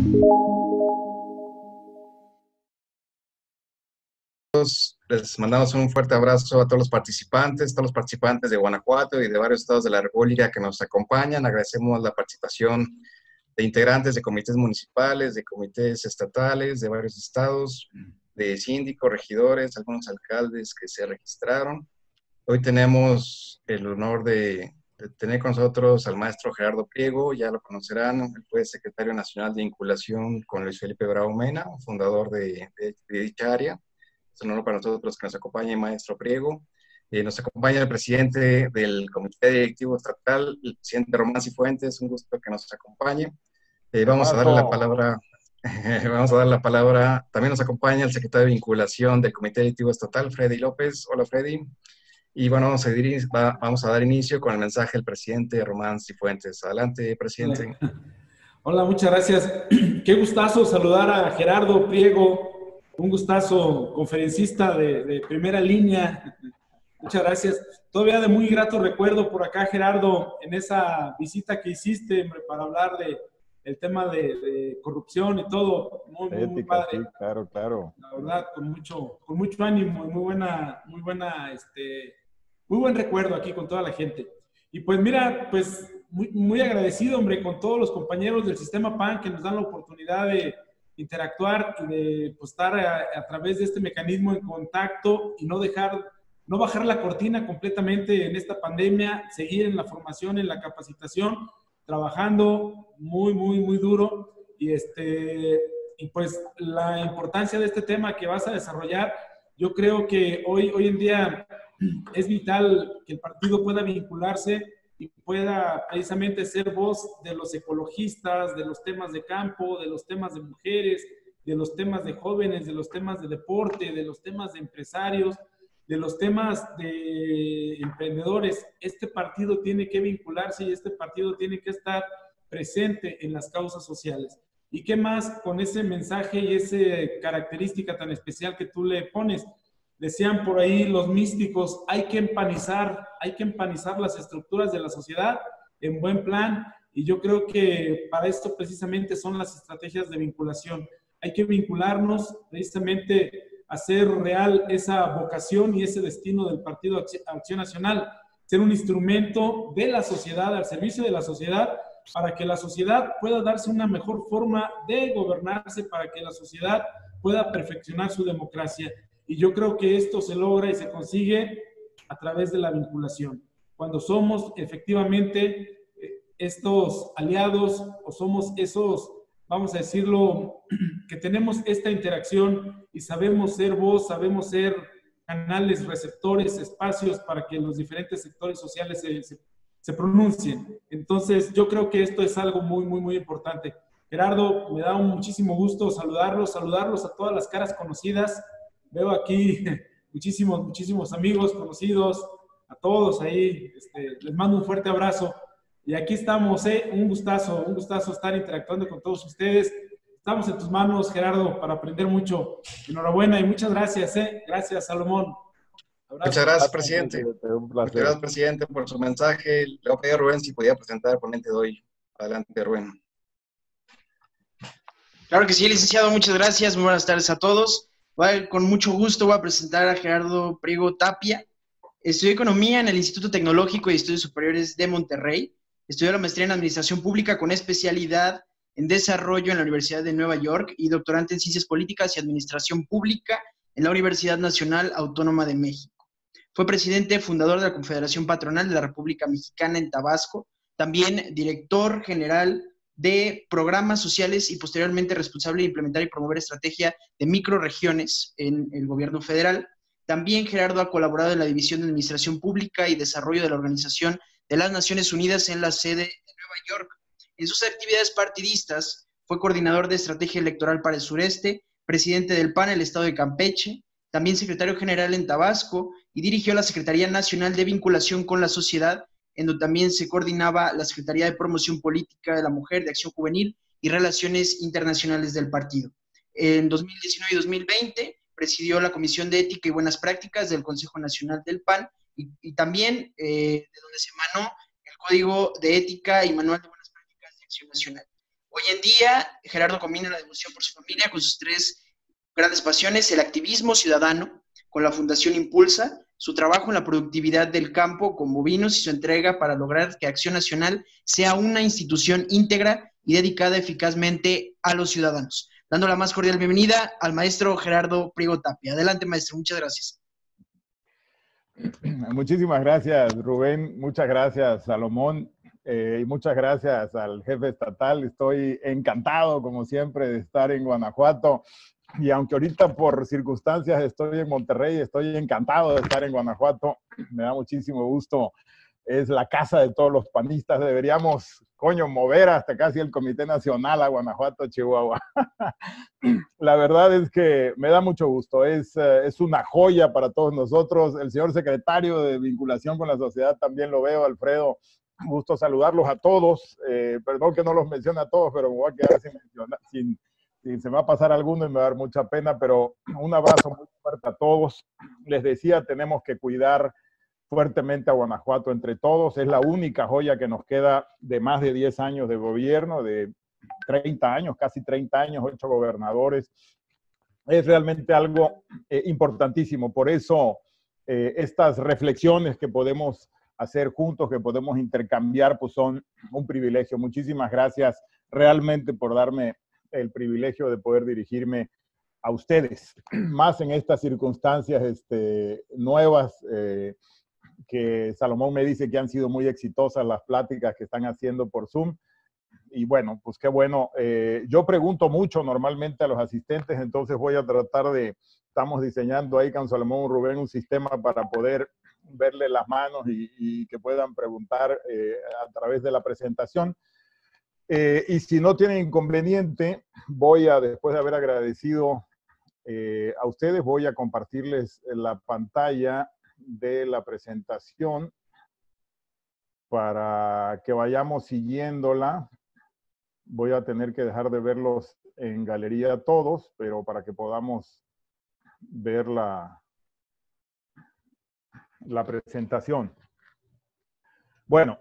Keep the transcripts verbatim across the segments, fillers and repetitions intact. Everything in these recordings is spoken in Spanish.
Les mandamos un fuerte abrazo a todos los participantes, todos los participantes de Guanajuato y de varios estados de la República que nos acompañan. Agradecemos la participación de integrantes de comités municipales, de comités estatales, de varios estados, de síndicos, regidores, algunos alcaldes que se registraron. Hoy tenemos el honor de, de tener con nosotros al maestro Gerardo Priego, ya lo conocerán, él fue secretario nacional de vinculación con Luis Felipe Bravo Mena, fundador de, de, de dicha área. Es un honor para nosotros que nos acompañe el maestro Priego. Eh, nos acompaña el presidente del Comité Directivo Estatal, el presidente Román Cifuentes, un gusto que nos acompañe. Eh, vamos a darle la palabra, vamos a dar la palabra, también nos acompaña el secretario de vinculación del Comité Directivo Estatal, Freddy López. Hola, Freddy. Y bueno, vamos a, va, vamos a dar inicio con el mensaje del presidente Román Cifuentes. Adelante, presidente. Hola, Hola, muchas gracias. Qué gustazo saludar a Gerardo Priego, un gustazo, conferencista de, de primera línea. Muchas gracias. Todavía de muy grato recuerdo por acá, Gerardo, en esa visita que hiciste, hombre, para hablar de el tema de, de corrupción y todo. Muy, muy, muy padre. Sí, claro, claro. La verdad, con mucho, con mucho ánimo y muy buena, muy buena, este, muy buen recuerdo aquí con toda la gente. Y pues mira, pues muy, muy agradecido, hombre, con todos los compañeros del Sistema P A N que nos dan la oportunidad de interactuar y de pues, estar a, a través de este mecanismo en contacto y no dejar, no bajar la cortina completamente en esta pandemia, seguir en la formación, en la capacitación, trabajando muy, muy, muy duro y, este, y pues la importancia de este tema que vas a desarrollar, yo creo que hoy, hoy en día es vital que el partido pueda vincularse y pueda precisamente ser voz de los ecologistas, de los temas de campo, de los temas de mujeres, de los temas de jóvenes, de los temas de deporte, de los temas de empresarios, de los temas de emprendedores. Este partido tiene que vincularse y este partido tiene que estar presente en las causas sociales. ¿Y qué más con ese mensaje y esa característica tan especial que tú le pones? Decían por ahí los místicos, hay que empanizar, hay que empanizar las estructuras de la sociedad en buen plan, y yo creo que para esto precisamente son las estrategias de vinculación. Hay que vincularnos precisamente a hacer real esa vocación y ese destino del Partido Acción Nacional, ser un instrumento de la sociedad, al servicio de la sociedad, para que la sociedad pueda darse una mejor forma de gobernarse, para que la sociedad pueda perfeccionar su democracia. Y yo creo que esto se logra y se consigue a través de la vinculación. Cuando somos efectivamente estos aliados o somos esos, vamos a decirlo, que tenemos esta interacción y sabemos ser voz, sabemos ser canales, receptores, espacios para que los diferentes sectores sociales se, se, se pronuncien. Entonces, yo creo que esto es algo muy, muy, muy importante. Gerardo, me da un muchísimo gusto saludarlos, saludarlos a todas las caras conocidas. Veo aquí muchísimos, muchísimos amigos conocidos, a todos ahí, este, les mando un fuerte abrazo. Y aquí estamos, ¿eh? Un gustazo, un gustazo estar interactuando con todos ustedes. Estamos en tus manos, Gerardo, para aprender mucho. Enhorabuena y muchas gracias, ¿eh? Gracias, Salomón. Abrazo. Muchas gracias, presidente. Un Muchas gracias, presidente, por su mensaje. Le voy a pedir a Rubén si podía presentar al ponente de hoy. Adelante, Rubén. Claro que sí, licenciado, muchas gracias. Muy buenas tardes a todos. Bueno, con mucho gusto voy a presentar a Gerardo Priego Tapia. Estudió Economía en el Instituto Tecnológico y Estudios Superiores de Monterrey. Estudió la maestría en Administración Pública con especialidad en Desarrollo en la Universidad de Nueva York y doctorante en Ciencias Políticas y Administración Pública en la Universidad Nacional Autónoma de México. Fue presidente fundador de la Confederación Patronal de la República Mexicana en Tabasco, también director general de programas sociales y posteriormente responsable de implementar y promover estrategia de microregiones en el gobierno federal. También Gerardo ha colaborado en la División de Administración Pública y Desarrollo de la Organización de las Naciones Unidas en la sede de Nueva York. En sus actividades partidistas fue coordinador de estrategia electoral para el sureste, presidente del P A N en el estado de Campeche, también secretario general en Tabasco y dirigió la Secretaría Nacional de Vinculación con la Sociedad, en donde también se coordinaba la Secretaría de Promoción Política de la Mujer, de Acción Juvenil y Relaciones Internacionales del partido. En dos mil diecinueve y dos mil veinte presidió la Comisión de Ética y Buenas Prácticas del Consejo Nacional del P A N y, y también eh, de donde se emanó el Código de Ética y Manual de Buenas Prácticas de Acción Nacional. Hoy en día, Gerardo combina la devoción por su familia con sus tres grandes pasiones: el activismo ciudadano, con la Fundación Impulsa, su trabajo en la productividad del campo con bovinos y su entrega para lograr que Acción Nacional sea una institución íntegra y dedicada eficazmente a los ciudadanos. Dando la más cordial bienvenida al maestro Gerardo Priego Tapia. Adelante, maestro, muchas gracias. Muchísimas gracias, Rubén. Muchas gracias, Salomón. Eh, y muchas gracias al jefe estatal. Estoy encantado, como siempre, de estar en Guanajuato. Y aunque ahorita por circunstancias estoy en Monterrey, estoy encantado de estar en Guanajuato. Me da muchísimo gusto. Es la casa de todos los panistas. Deberíamos, coño, mover hasta casi el Comité Nacional a Guanajuato, Chihuahua. La verdad es que me da mucho gusto. Es, es una joya para todos nosotros. El señor secretario de Vinculación con la Sociedad también lo veo, Alfredo. Gusto saludarlos a todos. Eh, perdón que no los mencione a todos, pero me voy a quedar sin mencionar, sin... Sí, se me va a pasar alguno y me va a dar mucha pena, pero un abrazo muy fuerte a todos. Les decía, tenemos que cuidar fuertemente a Guanajuato entre todos. Es la única joya que nos queda de más de diez años de gobierno, de treinta años, casi treinta años, ocho gobernadores. Es realmente algo eh, importantísimo. Por eso, eh, estas reflexiones que podemos hacer juntos, que podemos intercambiar, pues son un privilegio. Muchísimas gracias realmente por darme el privilegio de poder dirigirme a ustedes, más en estas circunstancias este, nuevas eh, que Salomón me dice que han sido muy exitosas las pláticas que están haciendo por Zoom. Y bueno, pues qué bueno. Eh, yo pregunto mucho normalmente a los asistentes, entonces voy a tratar de, estamos diseñando ahí con Salomón Rubén un sistema para poder verle las manos y, y que puedan preguntar eh, a través de la presentación. Eh, y si no tienen inconveniente, voy a, después de haber agradecido eh, a ustedes, voy a compartirles la pantalla de la presentación para que vayamos siguiéndola. Voy a tener que dejar de verlos en galería todos, pero para que podamos ver la, la presentación. Bueno,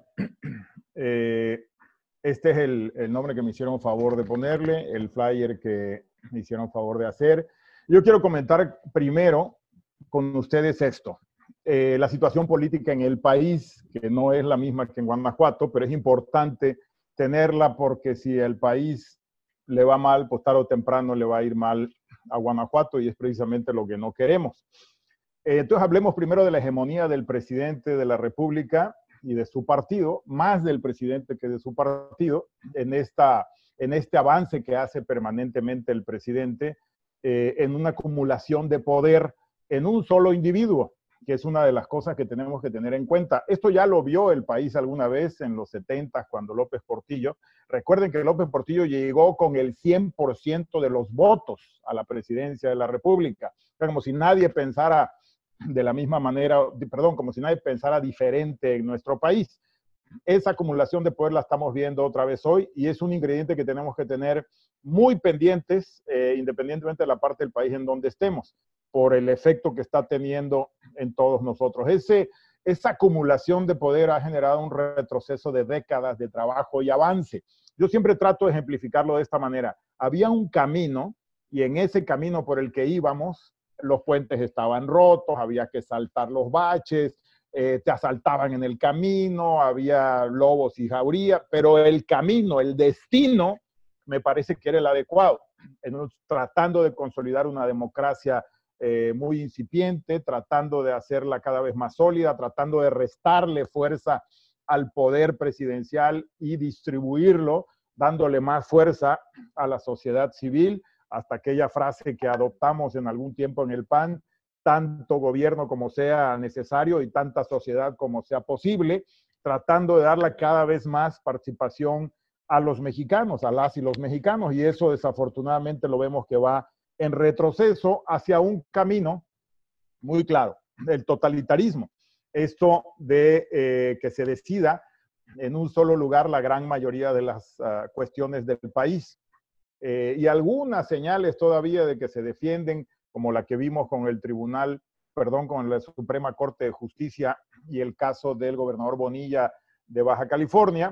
eh, este es el, el nombre que me hicieron favor de ponerle, el flyer que me hicieron favor de hacer. Yo quiero comentar primero con ustedes esto. Eh, la situación política en el país, que no es la misma que en Guanajuato, pero es importante tenerla porque si el país le va mal, pues tarde o temprano le va a ir mal a Guanajuato y es precisamente lo que no queremos. Eh, entonces hablemos primero de la hegemonía del presidente de la República y de su partido, más del presidente que de su partido, en, esta, en este avance que hace permanentemente el presidente eh, en una acumulación de poder en un solo individuo, que es una de las cosas que tenemos que tener en cuenta. Esto ya lo vio el país alguna vez en los setentas, cuando López Portillo. Recuerden que López Portillo llegó con el cien por ciento de los votos a la presidencia de la República. O sea, como si nadie pensara de la misma manera, perdón, como si nadie pensara diferente en nuestro país. Esa acumulación de poder la estamos viendo otra vez hoy y es un ingrediente que tenemos que tener muy pendientes, eh, independientemente de la parte del país en donde estemos, por el efecto que está teniendo en todos nosotros. Ese, esa acumulación de poder ha generado un retroceso de décadas de trabajo y avance. Yo siempre trato de ejemplificarlo de esta manera. Había un camino y en ese camino por el que íbamos, los puentes estaban rotos, había que saltar los baches, eh, te asaltaban en el camino, había lobos y jauría, pero el camino, el destino, me parece que era el adecuado, en, tratando de consolidar una democracia eh, muy incipiente, tratando de hacerla cada vez más sólida, tratando de restarle fuerza al poder presidencial y distribuirlo, dándole más fuerza a la sociedad civil, hasta aquella frase que adoptamos en algún tiempo en el P A N, tanto gobierno como sea necesario y tanta sociedad como sea posible, tratando de darle cada vez más participación a los mexicanos, a las y los mexicanos, y eso desafortunadamente lo vemos que va en retroceso hacia un camino muy claro, el totalitarismo. Esto de eh, que se decida en un solo lugar la gran mayoría de las uh, cuestiones del país. Eh, y algunas señales todavía de que se defienden, como la que vimos con el tribunal, perdón, con la Suprema Corte de Justicia y el caso del gobernador Bonilla de Baja California,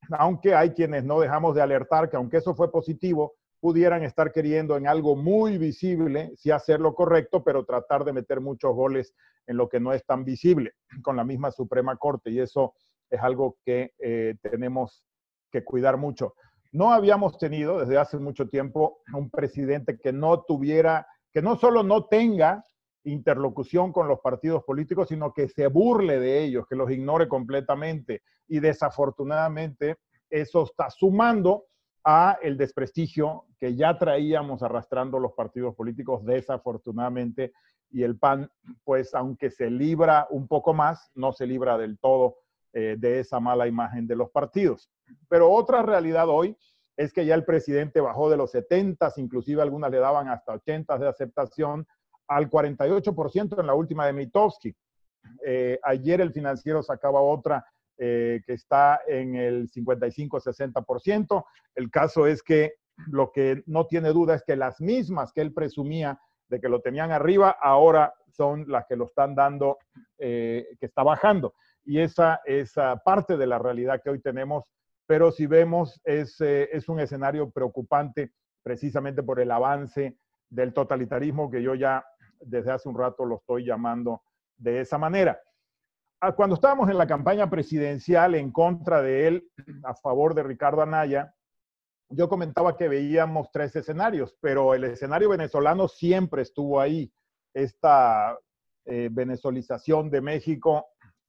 aunque hay quienes no dejamos de alertar que aunque eso fue positivo, pudieran estar queriendo en algo muy visible, sí hacer lo correcto, pero tratar de meter muchos goles en lo que no es tan visible, con la misma Suprema Corte, y eso es algo que eh, tenemos que cuidar mucho. No habíamos tenido desde hace mucho tiempo un presidente que no tuviera, que no solo no tenga interlocución con los partidos políticos, sino que se burle de ellos, que los ignore completamente, y desafortunadamente eso está sumando a el desprestigio que ya traíamos arrastrando los partidos políticos, desafortunadamente, y el P A N, pues aunque se libra un poco más, no se libra del todo eh, de esa mala imagen de los partidos. Pero otra realidad hoy es que ya el presidente bajó de los setenta, inclusive algunas le daban hasta ochenta de aceptación, al cuarenta y ocho por ciento en la última de Mitofsky. Eh, ayer el Financiero sacaba otra Eh, que está en el cincuenta y cinco a sesenta por ciento. El caso es que lo que no tiene duda es que las mismas que él presumía de que lo tenían arriba, ahora son las que lo están dando, eh, que está bajando. Y esa es uh, parte de la realidad que hoy tenemos, pero si vemos es, eh, es un escenario preocupante precisamente por el avance del totalitarismo que yo ya desde hace un rato lo estoy llamando de esa manera. Cuando estábamos en la campaña presidencial en contra de él, a favor de Ricardo Anaya, yo comentaba que veíamos tres escenarios, pero el escenario venezolano siempre estuvo ahí. Esta eh, venezolización de México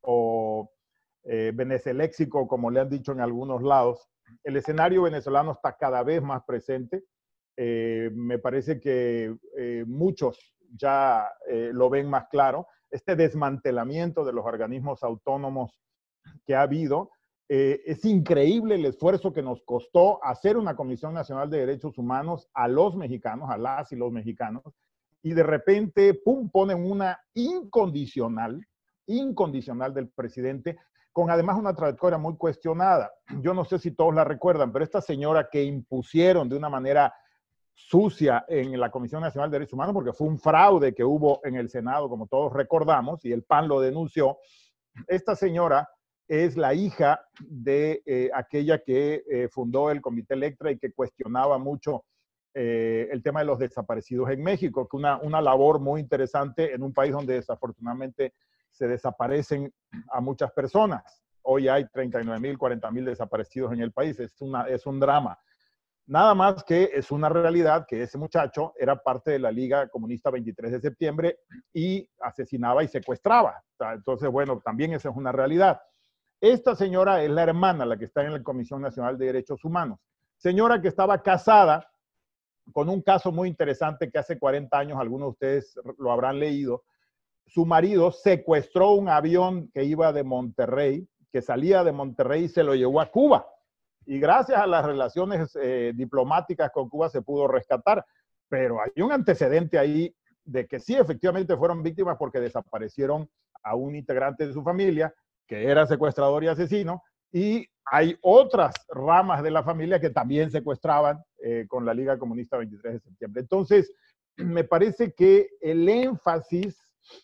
o eh, veneceléxico, como le han dicho en algunos lados, el escenario venezolano está cada vez más presente. Eh, me parece que eh, muchos ya eh, lo ven más claro. Este desmantelamiento de los organismos autónomos que ha habido, eh, es increíble el esfuerzo que nos costó hacer una Comisión Nacional de Derechos Humanos a los mexicanos, a las y los mexicanos, y de repente, pum, ponen una incondicional, incondicional del presidente, con además una trayectoria muy cuestionada. Yo no sé si todos la recuerdan, pero esta señora que impusieron de una manera sucia en la Comisión Nacional de Derechos Humanos, porque fue un fraude que hubo en el Senado, como todos recordamos, y el P A N lo denunció. Esta señora es la hija de eh, aquella que eh, fundó el Comité Electra y que cuestionaba mucho eh, el tema de los desaparecidos en México, que una, una labor muy interesante en un país donde desafortunadamente se desaparecen a muchas personas. Hoy hay treinta y nueve mil, cuarenta mil desaparecidos en el país. Es, una, es un drama. Nada más que es una realidad que ese muchacho era parte de la Liga Comunista veintitrés de septiembre y asesinaba y secuestraba. Entonces, bueno, también esa es una realidad. Esta señora es la hermana, la que está en la Comisión Nacional de Derechos Humanos. Señora que estaba casada con un caso muy interesante que hace cuarenta años, algunos de ustedes lo habrán leído. Su marido secuestró un avión que iba de Monterrey, que salía de Monterrey y se lo llevó a Cuba. Y gracias a las relaciones eh, diplomáticas con Cuba se pudo rescatar. Pero hay un antecedente ahí de que sí, efectivamente fueron víctimas porque desaparecieron a un integrante de su familia que era secuestrador y asesino. Y hay otras ramas de la familia que también secuestraban eh, con la Liga Comunista veintitrés de septiembre. Entonces, me parece que el énfasis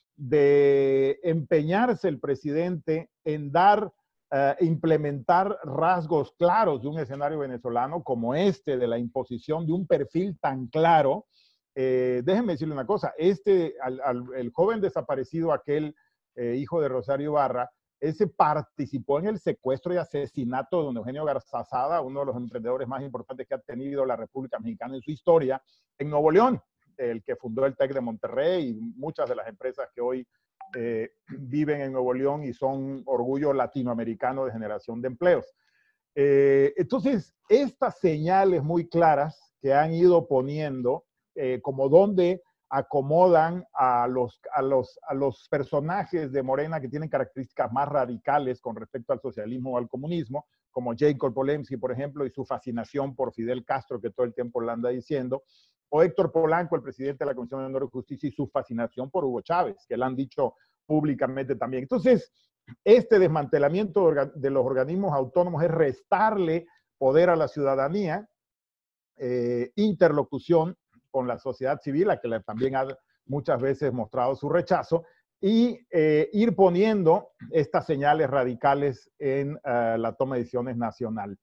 de empeñarse el presidente en dar Uh, implementar rasgos claros de un escenario venezolano como este, de la imposición de un perfil tan claro. Eh, déjenme decirle una cosa, este, al, al, el joven desaparecido, aquel eh, hijo de Rosario Ibarra, ese participó en el secuestro y asesinato de don Eugenio Garzazada, uno de los emprendedores más importantes que ha tenido la República Mexicana en su historia, en Nuevo León, el que fundó el TEC de Monterrey y muchas de las empresas que hoy Eh, viven en Nuevo León y son orgullo latinoamericano de generación de empleos. Eh, entonces, estas señales muy claras que han ido poniendo, eh, como donde acomodan a los, a, los, a los personajes de Morena que tienen características más radicales con respecto al socialismo o al comunismo, como Jacob Polemski, por ejemplo, y su fascinación por Fidel Castro, que todo el tiempo le anda diciendo, o Héctor Polanco, el presidente de la Comisión de Honor y Justicia, y su fascinación por Hugo Chávez, que le han dicho públicamente también. Entonces, este desmantelamiento de los organismos autónomos es restarle poder a la ciudadanía, eh, interlocución con la sociedad civil, a que le, también ha muchas veces mostrado su rechazo, y eh, ir poniendo estas señales radicales en uh, la toma de decisiones nacional.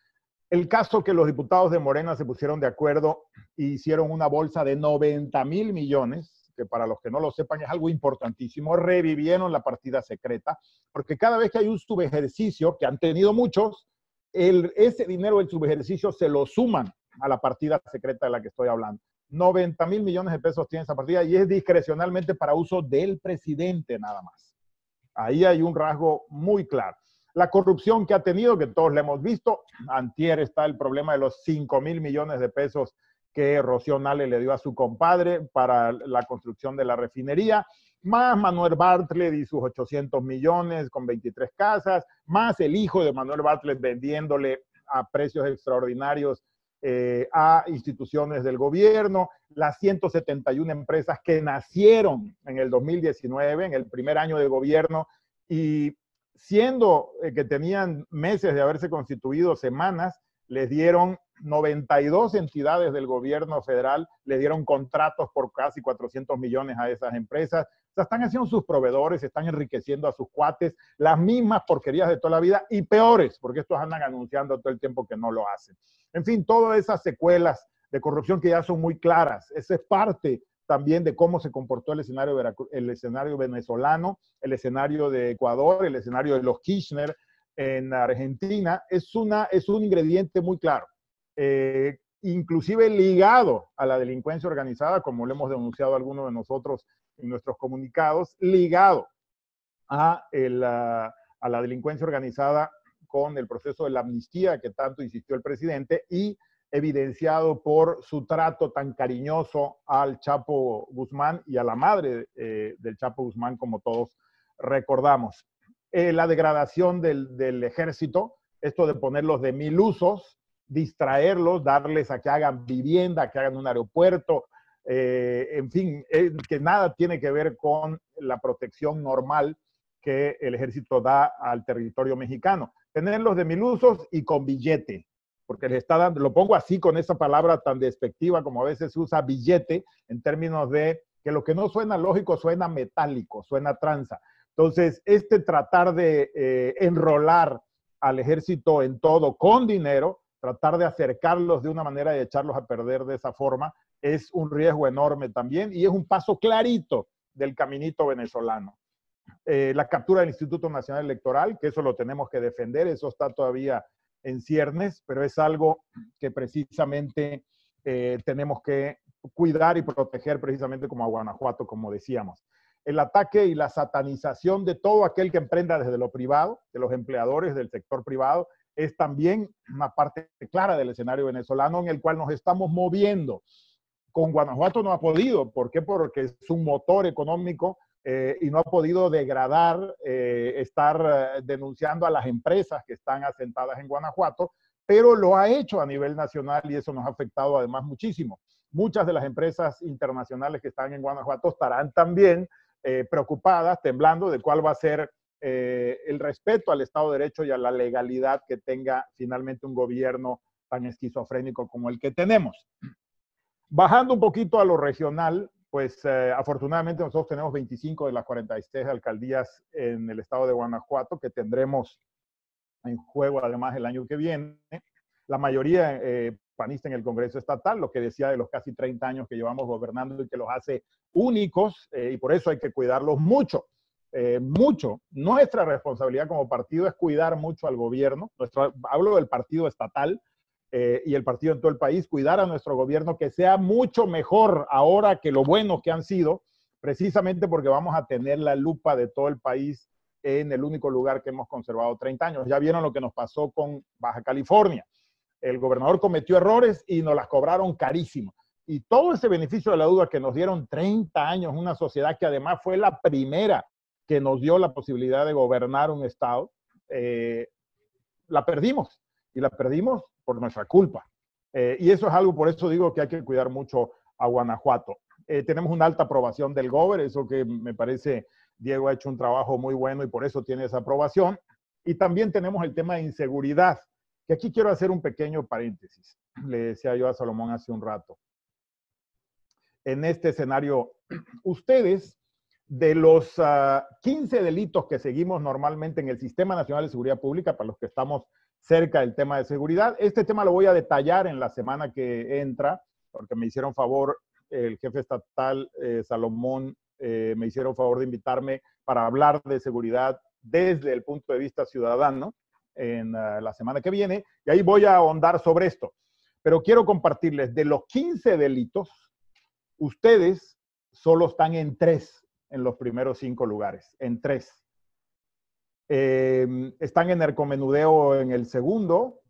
El caso que los diputados de Morena se pusieron de acuerdo e hicieron una bolsa de noventa mil millones, que para los que no lo sepan es algo importantísimo, revivieron la partida secreta, porque cada vez que hay un subejercicio, que han tenido muchos, el, ese dinero del subejercicio se lo suman a la partida secreta de la que estoy hablando. noventa mil millones de pesos tiene esa partida y es discrecionalmente para uso del presidente nada más. Ahí hay un rasgo muy claro. La corrupción que ha tenido, que todos la hemos visto, antier está el problema de los cinco mil millones de pesos que Rocío Nale le dio a su compadre para la construcción de la refinería, más Manuel Bartlett y sus ochocientos millones con veintitrés casas, más el hijo de Manuel Bartlett vendiéndole a precios extraordinarios Eh, a instituciones del gobierno, las ciento setenta y una empresas que nacieron en el dos mil diecinueve, en el primer año de gobierno, y siendo eh, que tenían meses de haberse constituido, semanas, les dieron noventa y dos entidades del gobierno federal, le dieron contratos por casi cuatrocientos millones a esas empresas. O sea, están haciendo sus proveedores, están enriqueciendo a sus cuates, las mismas porquerías de toda la vida y peores, porque estos andan anunciando todo el tiempo que no lo hacen. En fin, todas esas secuelas de corrupción que ya son muy claras. Esa es parte también de cómo se comportó el escenario, el escenario venezolano, el escenario de Ecuador, el escenario de los Kirchner en Argentina. Es, una, es un ingrediente muy claro, eh, inclusive ligado a la delincuencia organizada, como lo hemos denunciado algunos de nosotros en nuestros comunicados, ligado a, el, a, a la delincuencia organizada con el proceso de la amnistía que tanto insistió el presidente y evidenciado por su trato tan cariñoso al Chapo Guzmán y a la madre eh, del Chapo Guzmán, como todos recordamos. Eh, la degradación del, del ejército, esto de ponerlos de mil usos, distraerlos, darles a que hagan vivienda, que hagan un aeropuerto, eh, en fin, eh, que nada tiene que ver con la protección normal que el ejército da al territorio mexicano. Tenerlos de mil usos y con billete, porque les está dando, lo pongo así con esa palabra tan despectiva como a veces se usa billete, en términos de que lo que no suena lógico suena metálico, suena tranza. Entonces, este tratar de eh, enrolar al ejército en todo con dinero, tratar de acercarlos de una manera y echarlos a perder de esa forma, es un riesgo enorme también y es un paso clarito del caminito venezolano. Eh, la captura del Instituto Nacional Electoral, que eso lo tenemos que defender, eso está todavía en ciernes, pero es algo que precisamente eh, tenemos que cuidar y proteger precisamente como a Guanajuato, como decíamos. El ataque y la satanización de todo aquel que emprenda desde lo privado, de los empleadores del sector privado, es también una parte clara del escenario venezolano en el cual nos estamos moviendo. Con Guanajuato no ha podido. ¿Por qué? Porque es un motor económico eh, y no ha podido degradar, eh, estar eh, denunciando a las empresas que están asentadas en Guanajuato, pero lo ha hecho a nivel nacional y eso nos ha afectado además muchísimo. Muchas de las empresas internacionales que están en Guanajuato estarán también eh, preocupadas, temblando de cuál va a ser eh, el respeto al Estado de Derecho y a la legalidad que tenga finalmente un gobierno tan esquizofrénico como el que tenemos. Bajando un poquito a lo regional, pues eh, afortunadamente nosotros tenemos veinticinco de las cuarenta y seis alcaldías en el estado de Guanajuato que tendremos en juego además el año que viene. La mayoría eh, panista en el Congreso Estatal, lo que decía de los casi treinta años que llevamos gobernando y que los hace únicos, eh, y por eso hay que cuidarlos mucho, eh, mucho. Nuestra responsabilidad como partido es cuidar mucho al gobierno. Nuestro, hablo del partido estatal, Eh, y el partido en todo el país, cuidar a nuestro gobierno que sea mucho mejor ahora que lo bueno que han sido, precisamente porque vamos a tener la lupa de todo el país en el único lugar que hemos conservado treinta años. Ya vieron lo que nos pasó con Baja California. El gobernador cometió errores y nos las cobraron carísimo. Y todo ese beneficio de la duda que nos dieron treinta años, una sociedad que además fue la primera que nos dio la posibilidad de gobernar un estado, eh, la perdimos. Y la perdimos por nuestra culpa. Eh, y eso es algo, por eso digo que hay que cuidar mucho a Guanajuato. Eh, tenemos una alta aprobación del Gober, eso que me parece Diego ha hecho un trabajo muy bueno y por eso tiene esa aprobación. Y también tenemos el tema de inseguridad, que aquí quiero hacer un pequeño paréntesis. Le decía yo a Salomón hace un rato. En este escenario, ustedes de los uh, quince delitos que seguimos normalmente en el Sistema Nacional de Seguridad Pública, para los que estamos cerca del tema de seguridad, este tema lo voy a detallar en la semana que entra, porque me hicieron favor, el jefe estatal eh, Salomón, eh, me hicieron favor de invitarme para hablar de seguridad desde el punto de vista ciudadano en uh, la semana que viene, y ahí voy a ahondar sobre esto. Pero quiero compartirles, de los quince delitos, ustedes solo están en tres en los primeros cinco lugares, en tres. Eh, están en narcomenudeo en el segundo,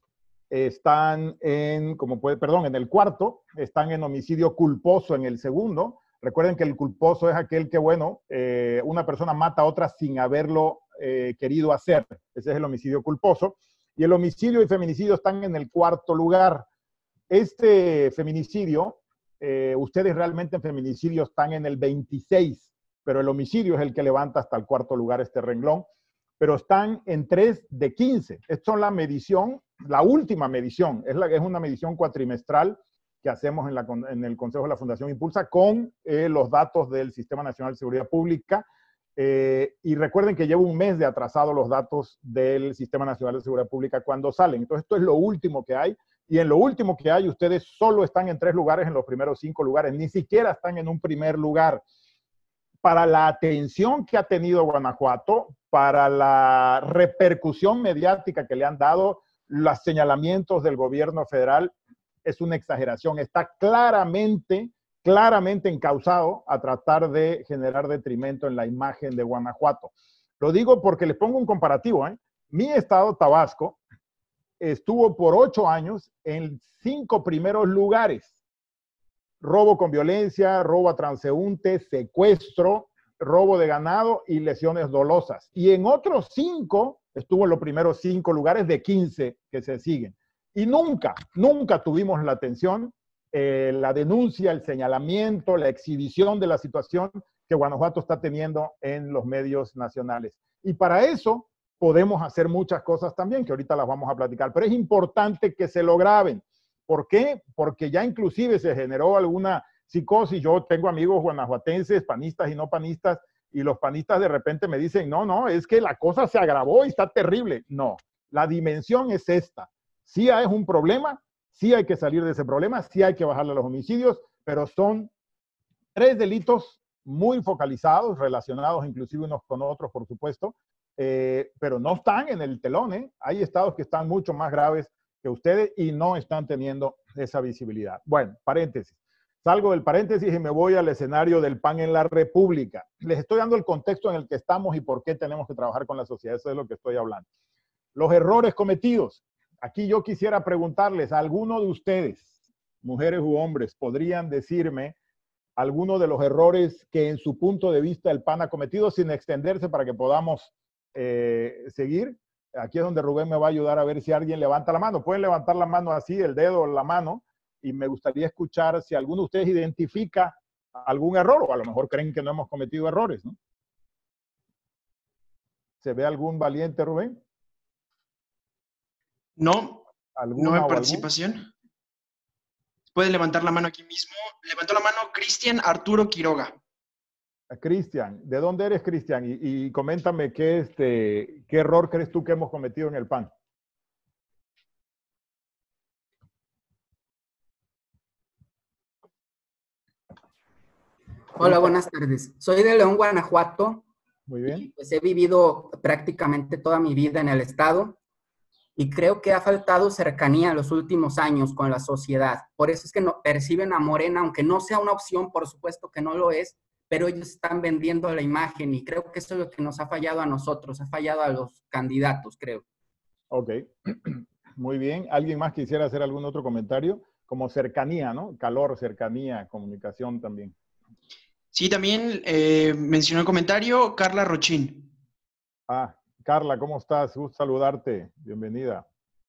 están en, como puede, perdón, en el cuarto, están en homicidio culposo en el segundo. Recuerden que el culposo es aquel que, bueno, eh, una persona mata a otra sin haberlo eh, querido hacer. Ese es el homicidio culposo. Y el homicidio y feminicidio están en el cuarto lugar. Este feminicidio, eh, ustedes realmente en feminicidio están en el veintiséis, pero el homicidio es el que levanta hasta el cuarto lugar este renglón. Pero están en tres de quince. Esto es la medición, la última medición, es, la, es una medición cuatrimestral que hacemos en, la, en el Consejo de la Fundación Impulsa con eh, los datos del Sistema Nacional de Seguridad Pública. Eh, y recuerden que llevo un mes de atrasado los datos del Sistema Nacional de Seguridad Pública cuando salen. Entonces, esto es lo último que hay. Y en lo último que hay, ustedes solo están en tres lugares en los primeros cinco lugares. Ni siquiera están en un primer lugar. Para la atención que ha tenido Guanajuato, para la repercusión mediática que le han dado, los señalamientos del gobierno federal, es una exageración. Está claramente, claramente encausado a tratar de generar detrimento en la imagen de Guanajuato. Lo digo porque les pongo un comparativo, ¿eh? Mi estado, Tabasco, estuvo por ocho años en cinco primeros lugares. Robo con violencia, robo a transeúntes, secuestro, robo de ganado y lesiones dolosas. Y en otros cinco, estuvo en los primeros cinco lugares de quince que se siguen. Y nunca, nunca tuvimos la atención, eh, la denuncia, el señalamiento, la exhibición de la situación que Guanajuato está teniendo en los medios nacionales. Y para eso podemos hacer muchas cosas también, que ahorita las vamos a platicar. Pero es importante que se lo graben. ¿Por qué? Porque ya inclusive se generó alguna psicosis. Yo tengo amigos guanajuatenses, panistas y no panistas, y los panistas de repente me dicen, no, no, es que la cosa se agravó y está terrible. No, la dimensión es esta. Sí es un problema, sí hay que salir de ese problema, sí hay que bajarle a los homicidios, pero son tres delitos muy focalizados, relacionados inclusive unos con otros, por supuesto, eh, pero no están en el telón, ¿eh? Hay estados que están mucho más graves que ustedes y no están teniendo esa visibilidad. Bueno, paréntesis. Salgo del paréntesis y me voy al escenario del P A N en la República. Les estoy dando el contexto en el que estamos y por qué tenemos que trabajar con la sociedad. Eso es lo que estoy hablando. Los errores cometidos. Aquí yo quisiera preguntarles, ¿a alguno de ustedes, mujeres u hombres, podrían decirme alguno de los errores que en su punto de vista el P A N ha cometido sin extenderse para que podamos eh, seguir? Aquí es donde Rubén me va a ayudar a ver si alguien levanta la mano. Pueden levantar la mano así, el dedo o la mano, y me gustaría escuchar si alguno de ustedes identifica algún error, o a lo mejor creen que no hemos cometido errores, ¿no? ¿Se ve algún valiente, Rubén? No, no hay participación. Algún? Pueden levantar la mano aquí mismo. Levantó la mano Cristian Arturo Quiroga. Cristian, ¿de dónde eres, Cristian? Y, y coméntame qué, este, qué error crees tú que hemos cometido en el P A N. Hola, buenas tardes. Soy de León, Guanajuato. Muy bien. Y pues he vivido prácticamente toda mi vida en el estado y creo que ha faltado cercanía en los últimos años con la sociedad. Por eso es que no, perciben a Morena, aunque no sea una opción, por supuesto que no lo es, pero ellos están vendiendo la imagen y creo que eso es lo que nos ha fallado a nosotros, ha fallado a los candidatos, creo. Ok, muy bien. ¿Alguien más quisiera hacer algún otro comentario? Como cercanía, ¿no? Calor, cercanía, comunicación también. Sí, también eh, mencionó el comentario Carla Rochín. Ah, Carla, ¿cómo estás? Gusto saludarte. Bienvenida.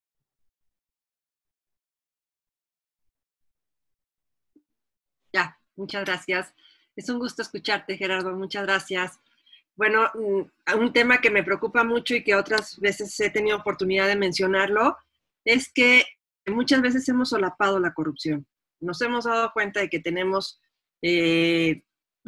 Ya, muchas gracias. Es un gusto escucharte, Gerardo. Muchas gracias. Bueno, un tema que me preocupa mucho y que otras veces he tenido oportunidad de mencionarlo es que muchas veces hemos solapado la corrupción. Nos hemos dado cuenta de que tenemos eh,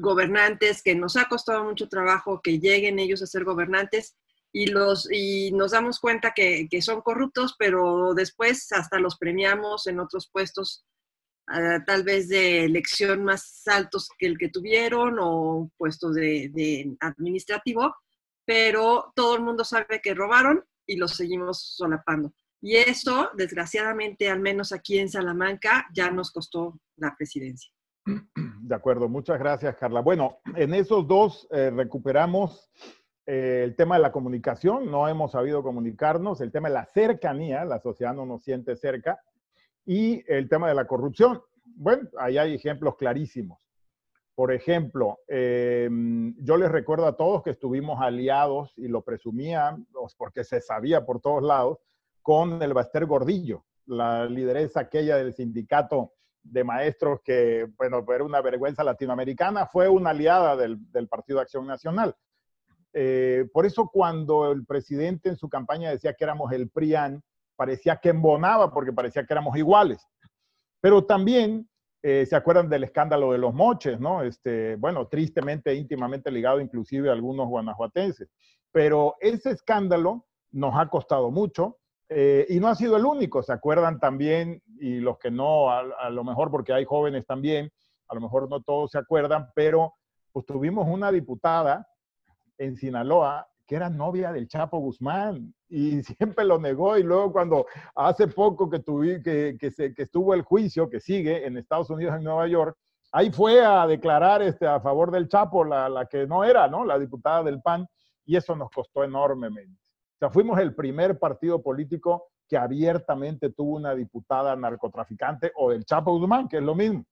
gobernantes que nos ha costado mucho trabajo que lleguen ellos a ser gobernantes y, los, y nos damos cuenta que, que son corruptos, pero después hasta los premiamos en otros puestos, uh, tal vez de elección más altos que el que tuvieron o puestos de, de administrativo, pero todo el mundo sabe que robaron y los seguimos solapando. Y eso, desgraciadamente, al menos aquí en Salamanca, ya nos costó la presidencia. De acuerdo, muchas gracias, Carla. Bueno, en esos dos eh, recuperamos eh, el tema de la comunicación, no hemos sabido comunicarnos, el tema de la cercanía, la sociedad no nos siente cerca, y el tema de la corrupción. Bueno, ahí hay ejemplos clarísimos. Por ejemplo, eh, yo les recuerdo a todos que estuvimos aliados, y lo presumían, porque se sabía por todos lados, con el Baster Gordillo, la lideresa aquella del sindicato de maestros que, bueno, era una vergüenza latinoamericana, fue una aliada del, del Partido de Acción Nacional. Eh, por eso cuando el presidente en su campaña decía que éramos el PRIAN, parecía que embonaba porque parecía que éramos iguales. Pero también eh, se acuerdan del escándalo de los moches, ¿no? Este, bueno, tristemente, íntimamente ligado inclusive a algunos guanajuatenses. Pero ese escándalo nos ha costado mucho. Eh, y no ha sido el único, se acuerdan también, y los que no, a, a lo mejor porque hay jóvenes también, a lo mejor no todos se acuerdan, pero pues tuvimos una diputada en Sinaloa que era novia del Chapo Guzmán y siempre lo negó, y luego cuando hace poco que, tuvi, que, que, se, que estuvo el juicio que sigue en Estados Unidos, en Nueva York, ahí fue a declarar este, a favor del Chapo, la, la que no era, ¿no? La diputada del P A N, y eso nos costó enormemente. O sea, fuimos el primer partido político que abiertamente tuvo una diputada narcotraficante o del Chapo Guzmán, que es lo mismo.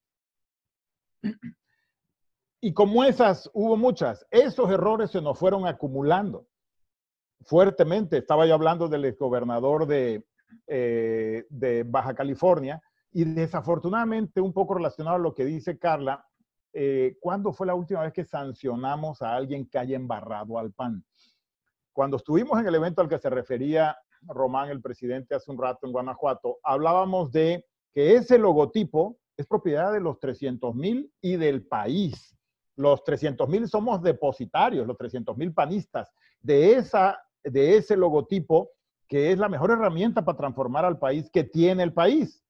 Y como esas, hubo muchas. Esos errores se nos fueron acumulando fuertemente. Estaba yo hablando del exgobernador de, eh, de Baja California, y desafortunadamente, un poco relacionado a lo que dice Carla, eh, ¿cuándo fue la última vez que sancionamos a alguien que haya embarrado al P A N? Cuando estuvimos en el evento al que se refería Román, el presidente, hace un rato en Guanajuato, hablábamos de que ese logotipo es propiedad de los trescientos mil y del país. Los trescientos mil somos depositarios, los trescientos mil panistas, de, esa, de ese logotipo, que es la mejor herramienta para transformar al país que tiene el país.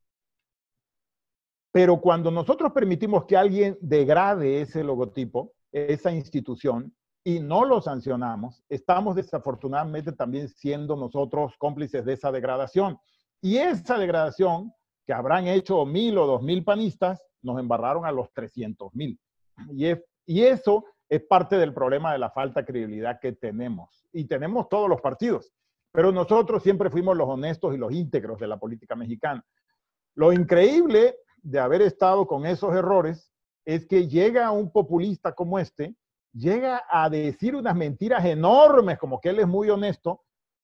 Pero cuando nosotros permitimos que alguien degrade ese logotipo, esa institución, y no lo sancionamos, estamos desafortunadamente también siendo nosotros cómplices de esa degradación. Y esa degradación, que habrán hecho mil o dos mil panistas, nos embarraron a los trescientos mil. Y, es, y eso es parte del problema de la falta de credibilidad que tenemos. Y tenemos todos los partidos. Pero nosotros siempre fuimos los honestos y los íntegros de la política mexicana. Lo increíble de haber estado con esos errores es que llega un populista como este, llega a decir unas mentiras enormes, como que él es muy honesto,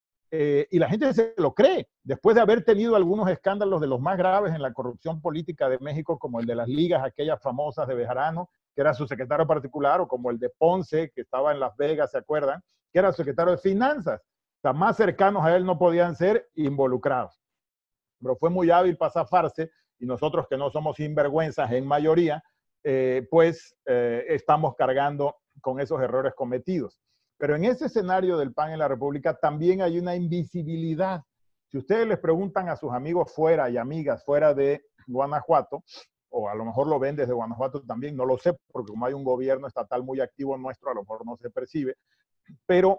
eh, y la gente se lo cree, después de haber tenido algunos escándalos de los más graves en la corrupción política de México, como el de las ligas, aquellas famosas de Bejarano, que era su secretario particular, o como el de Ponce, que estaba en Las Vegas, ¿se acuerdan? Que era secretario de Finanzas. O sea, más cercanos a él no podían ser involucrados. Pero fue muy hábil para zafarse, y nosotros que no somos sinvergüenzas en mayoría, eh, pues eh, estamos cargando con esos errores cometidos. Pero en ese escenario del P A N en la República también hay una invisibilidad. Si ustedes les preguntan a sus amigos fuera y amigas fuera de Guanajuato, o a lo mejor lo ven desde Guanajuato también, no lo sé, porque como hay un gobierno estatal muy activo nuestro, a lo mejor no se percibe, pero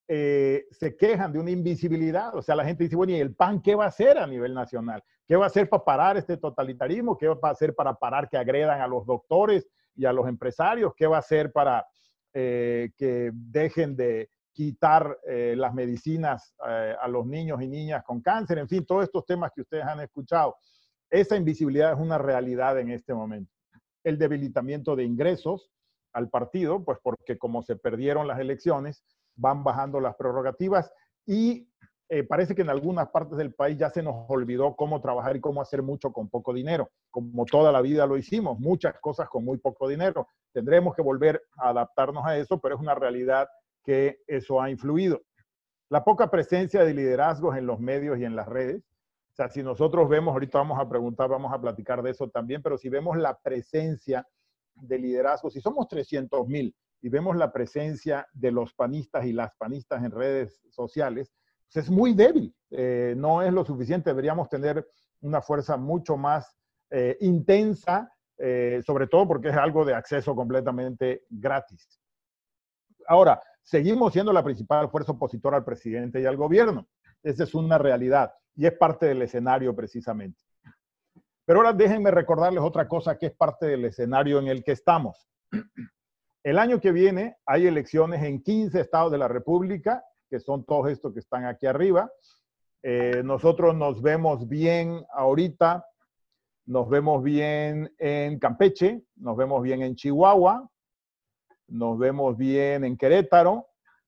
eh, se quejan de una invisibilidad. O sea, la gente dice, bueno, ¿y el P A N qué va a hacer a nivel nacional? ¿Qué va a hacer para parar este totalitarismo? ¿Qué va a hacer para parar que agredan a los doctores y a los empresarios? ¿Qué va a hacer para eh, que dejen de quitar eh, las medicinas eh, a los niños y niñas con cáncer? En fin, todos estos temas que ustedes han escuchado. Esa invisibilidad es una realidad en este momento. El debilitamiento de ingresos al partido, pues porque como se perdieron las elecciones, van bajando las prerrogativas, y eh, parece que en algunas partes del país ya se nos olvidó cómo trabajar y cómo hacer mucho con poco dinero, como toda la vida lo hicimos, muchas cosas con muy poco dinero. Tendremos que volver a adaptarnos a eso, pero es una realidad que eso ha influido. La poca presencia de liderazgos en los medios y en las redes. O sea, si nosotros vemos, ahorita vamos a preguntar, vamos a platicar de eso también, pero si vemos la presencia de liderazgo, si somos trescientos mil y vemos la presencia de los panistas y las panistas en redes sociales, pues es muy débil, eh, no es lo suficiente, deberíamos tener una fuerza mucho más eh, intensa, eh, sobre todo porque es algo de acceso completamente gratis. Ahora, seguimos siendo la principal fuerza opositora al presidente y al gobierno. Esa es una realidad y es parte del escenario precisamente. Pero ahora déjenme recordarles otra cosa que es parte del escenario en el que estamos. El año que viene hay elecciones en quince estados de la República, que son todos estos que están aquí arriba. Eh, nosotros nos vemos bien ahorita, nos vemos bien en Campeche, nos vemos bien en Chihuahua, nos vemos bien en Querétaro,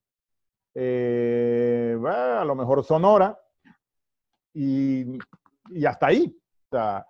eh, a lo mejor Sonora, y, y hasta ahí. O sea,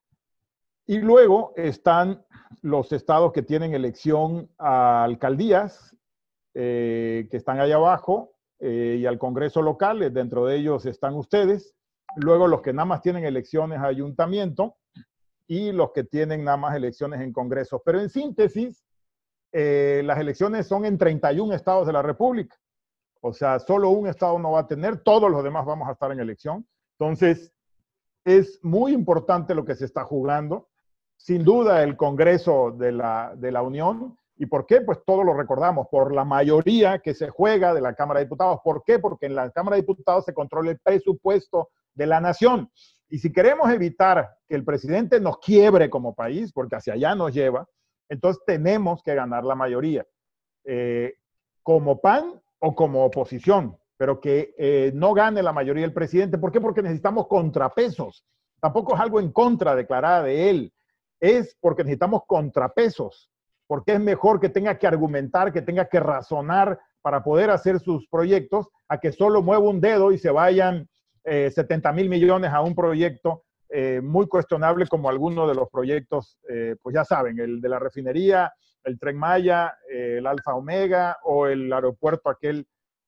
y luego están los estados que tienen elección a alcaldías, eh, que están allá abajo, eh, y al Congreso local, eh, dentro de ellos están ustedes. Luego los que nada más tienen elecciones a ayuntamiento y los que tienen nada más elecciones en congresos. Pero en síntesis, eh, las elecciones son en treinta y un estados de la República. O sea, solo un estado no va a tener, todos los demás vamos a estar en elección. Entonces, es muy importante lo que se está jugando. Sin duda, el Congreso de la, de la Unión. ¿Y por qué? Pues todos lo recordamos, por la mayoría que se juega de la Cámara de Diputados. ¿Por qué? Porque en la Cámara de Diputados se controla el presupuesto de la nación. Y si queremos evitar que el presidente nos quiebre como país, porque hacia allá nos lleva, entonces tenemos que ganar la mayoría. Eh, como P A N o como oposición, pero que eh, no gane la mayoría el presidente. ¿Por qué? Porque necesitamos contrapesos. Tampoco es algo en contra declarada de él. Es porque necesitamos contrapesos, porque es mejor que tenga que argumentar, que tenga que razonar para poder hacer sus proyectos, a que solo mueva un dedo y se vayan eh, setenta mil millones a un proyecto eh, muy cuestionable como algunos de los proyectos, eh, pues ya saben, el de la refinería, el Tren Maya, eh, el Alfa Omega o el aeropuerto aquel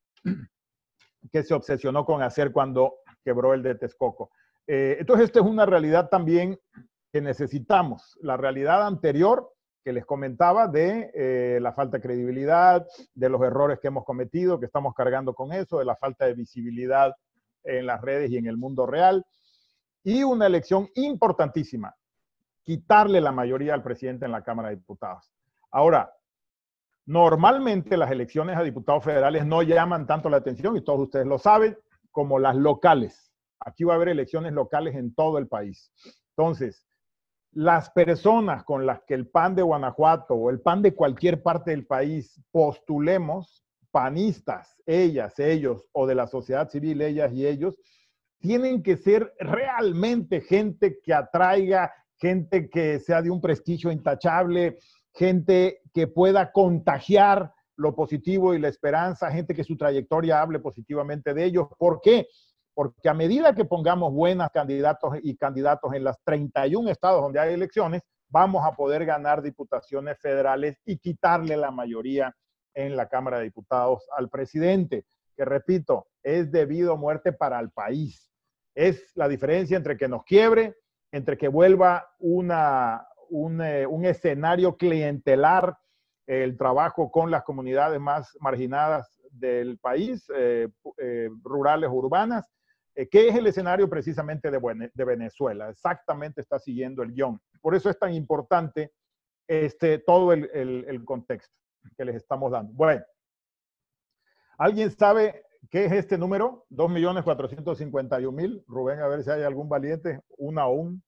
que se obsesionó con hacer cuando quebró el de Texcoco. Eh, entonces, esta es una realidad también que necesitamos. La realidad anterior que les comentaba de eh, la falta de credibilidad, de los errores que hemos cometido, que estamos cargando con eso, de la falta de visibilidad en las redes y en el mundo real. Y una elección importantísima, quitarle la mayoría al presidente en la Cámara de Diputados. Ahora, normalmente las elecciones a diputados federales no llaman tanto la atención, y todos ustedes lo saben, como las locales. Aquí va a haber elecciones locales en todo el país. Entonces, las personas con las que el P A N de Guanajuato o el P A N de cualquier parte del país postulemos, panistas, ellas, ellos, o de la sociedad civil, ellas y ellos, tienen que ser realmente gente que atraiga, gente que sea de un prestigio intachable, gente que pueda contagiar lo positivo y la esperanza, gente que su trayectoria hable positivamente de ellos. ¿Por qué? Porque a medida que pongamos buenos candidatos y candidatos en las treinta y un estados donde hay elecciones, vamos a poder ganar diputaciones federales y quitarle la mayoría en la Cámara de Diputados al presidente, que repito, es debido a muerte para el país. Es la diferencia entre que nos quiebre, entre que vuelva una, un, eh, un escenario clientelar, eh, el trabajo con las comunidades más marginadas del país, eh, eh, rurales, urbanas, eh, que es el escenario precisamente de, de Venezuela. Exactamente está siguiendo el guión. Por eso es tan importante este, todo el, el, el contexto que les estamos dando. Bueno, ¿alguien sabe qué es este número? dos millones cuatrocientos cincuenta y un mil. Rubén, a ver si hay algún valiente. Una o un.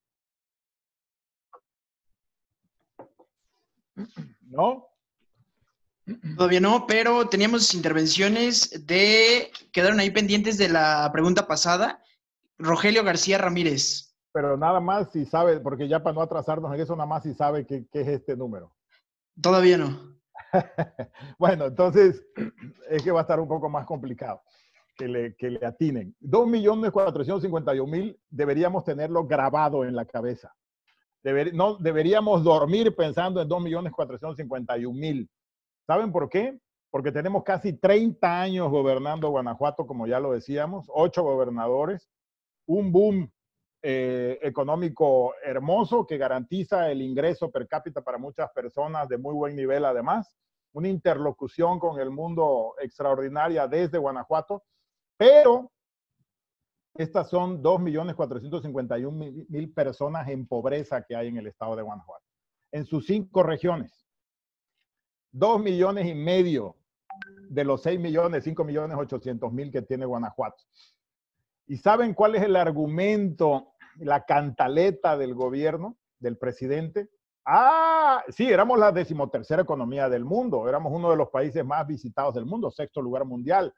¿No? Todavía no, pero teníamos intervenciones de... Quedaron ahí pendientes de la pregunta pasada. Rogelio García Ramírez. Pero nada más si sabe, porque ya para no atrasarnos en eso, nada más si sabe qué, qué es este número. Todavía no. Bueno, entonces es que va a estar un poco más complicado que le, que le atinen. dos millones cuatrocientos cincuenta y un mil deberíamos tenerlo grabado en la cabeza. Deber, no, deberíamos dormir pensando en dos millones cuatrocientos cincuenta y un mil. ¿Saben por qué? Porque tenemos casi treinta años gobernando Guanajuato, como ya lo decíamos, ocho gobernadores, un boom eh, económico hermoso que garantiza el ingreso per cápita para muchas personas de muy buen nivel además, una interlocución con el mundo extraordinaria desde Guanajuato, pero estas son dos millones cuatrocientos cincuenta y un mil personas en pobreza que hay en el estado de Guanajuato, en sus cinco regiones. Dos millones y medio de los seis millones, cinco millones ochocientos mil que tiene Guanajuato. ¿Y saben cuál es el argumento, la cantaleta del gobierno, del presidente? Ah, sí, éramos la decimotercera economía del mundo, éramos uno de los países más visitados del mundo, sexto lugar mundial.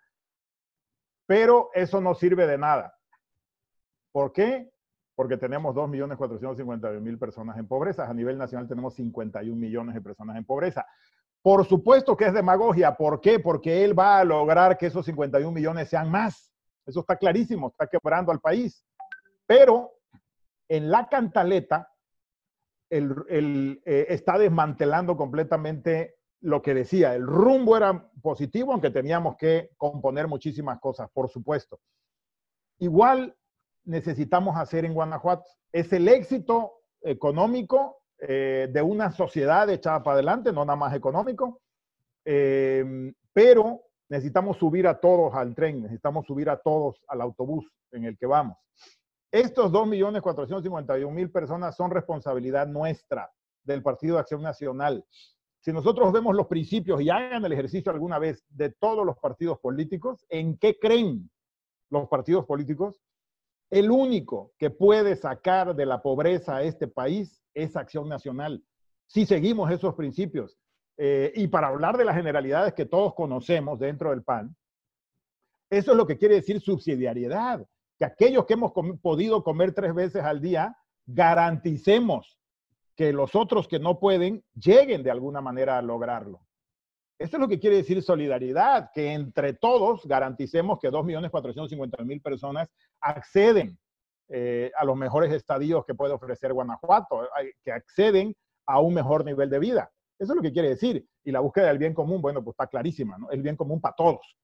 Pero eso no sirve de nada. ¿Por qué? Porque tenemos dos millones cuatrocientos cincuenta y un mil personas en pobreza. A nivel nacional tenemos cincuenta y un millones de personas en pobreza. Por supuesto que es demagogia. ¿Por qué? Porque él va a lograr que esos cincuenta y un millones sean más. Eso está clarísimo, está quebrando al país. Pero en la cantaleta, él, él eh, está desmantelando completamente lo que decía. El rumbo era positivo, aunque teníamos que componer muchísimas cosas, por supuesto. Igual necesitamos hacer en Guanajuato. Es el éxito económico eh, de una sociedad echada para adelante, no nada más económico, eh, pero necesitamos subir a todos al tren, necesitamos subir a todos al autobús en el que vamos. Estos dos millones cuatrocientos cincuenta y un mil personas son responsabilidad nuestra, del Partido de Acción Nacional. Si nosotros vemos los principios y hagan el ejercicio alguna vez de todos los partidos políticos, ¿en qué creen los partidos políticos? El único que puede sacar de la pobreza a este país es Acción Nacional. Si seguimos esos principios. Eh, y para hablar de las generalidades que todos conocemos dentro del P A N, eso es lo que quiere decir subsidiariedad. Que aquellos que hemos com- podido comer tres veces al día, garanticemos que los otros que no pueden lleguen de alguna manera a lograrlo. Eso es lo que quiere decir solidaridad, que entre todos garanticemos que dos millones cuatrocientos cincuenta mil personas acceden eh, a los mejores estadios que puede ofrecer Guanajuato, que acceden a un mejor nivel de vida. Eso es lo que quiere decir. Y la búsqueda del bien común, bueno, pues está clarísima, ¿no? El bien común para todos.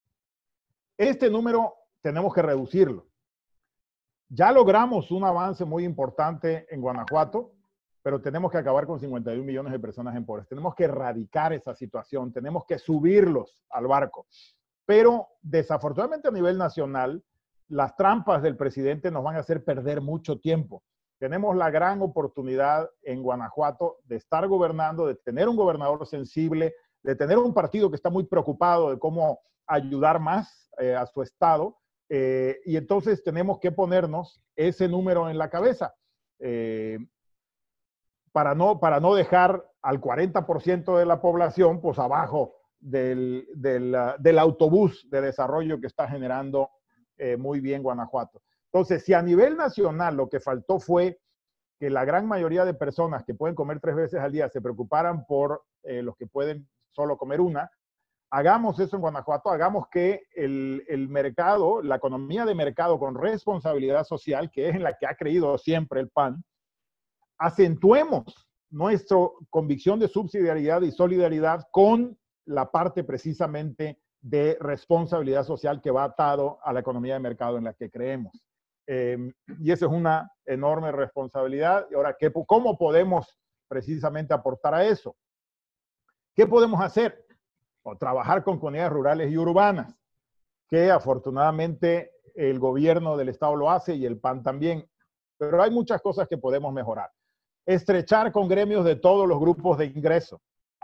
Este número tenemos que reducirlo. Ya logramos un avance muy importante en Guanajuato, pero tenemos que acabar con cincuenta y un millones de personas en pobreza. Tenemos que erradicar esa situación, tenemos que subirlos al barco. Pero desafortunadamente a nivel nacional, las trampas del presidente nos van a hacer perder mucho tiempo. Tenemos la gran oportunidad en Guanajuato de estar gobernando, de tener un gobernador sensible, de tener un partido que está muy preocupado de cómo ayudar más eh, a su estado. Eh, y entonces tenemos que ponernos ese número en la cabeza. Eh, Para no, para no dejar al cuarenta por ciento de la población pues abajo del, del, del autobús de desarrollo que está generando eh, muy bien Guanajuato. Entonces, si a nivel nacional lo que faltó fue que la gran mayoría de personas que pueden comer tres veces al día se preocuparan por eh, los que pueden solo comer una, hagamos eso en Guanajuato, hagamos que el, el mercado, la economía de mercado con responsabilidad social, que es en la que ha creído siempre el P A N, acentuemos nuestra convicción de subsidiariedad y solidaridad con la parte precisamente de responsabilidad social que va atado a la economía de mercado en la que creemos. Eh, y esa es una enorme responsabilidad. Y ahora, ¿qué, ¿cómo podemos precisamente aportar a eso? ¿Qué podemos hacer? O trabajar con comunidades rurales y urbanas, que afortunadamente el gobierno del estado lo hace y el P A N también. Pero hay muchas cosas que podemos mejorar. Estrechar con gremios de todos los grupos de ingreso.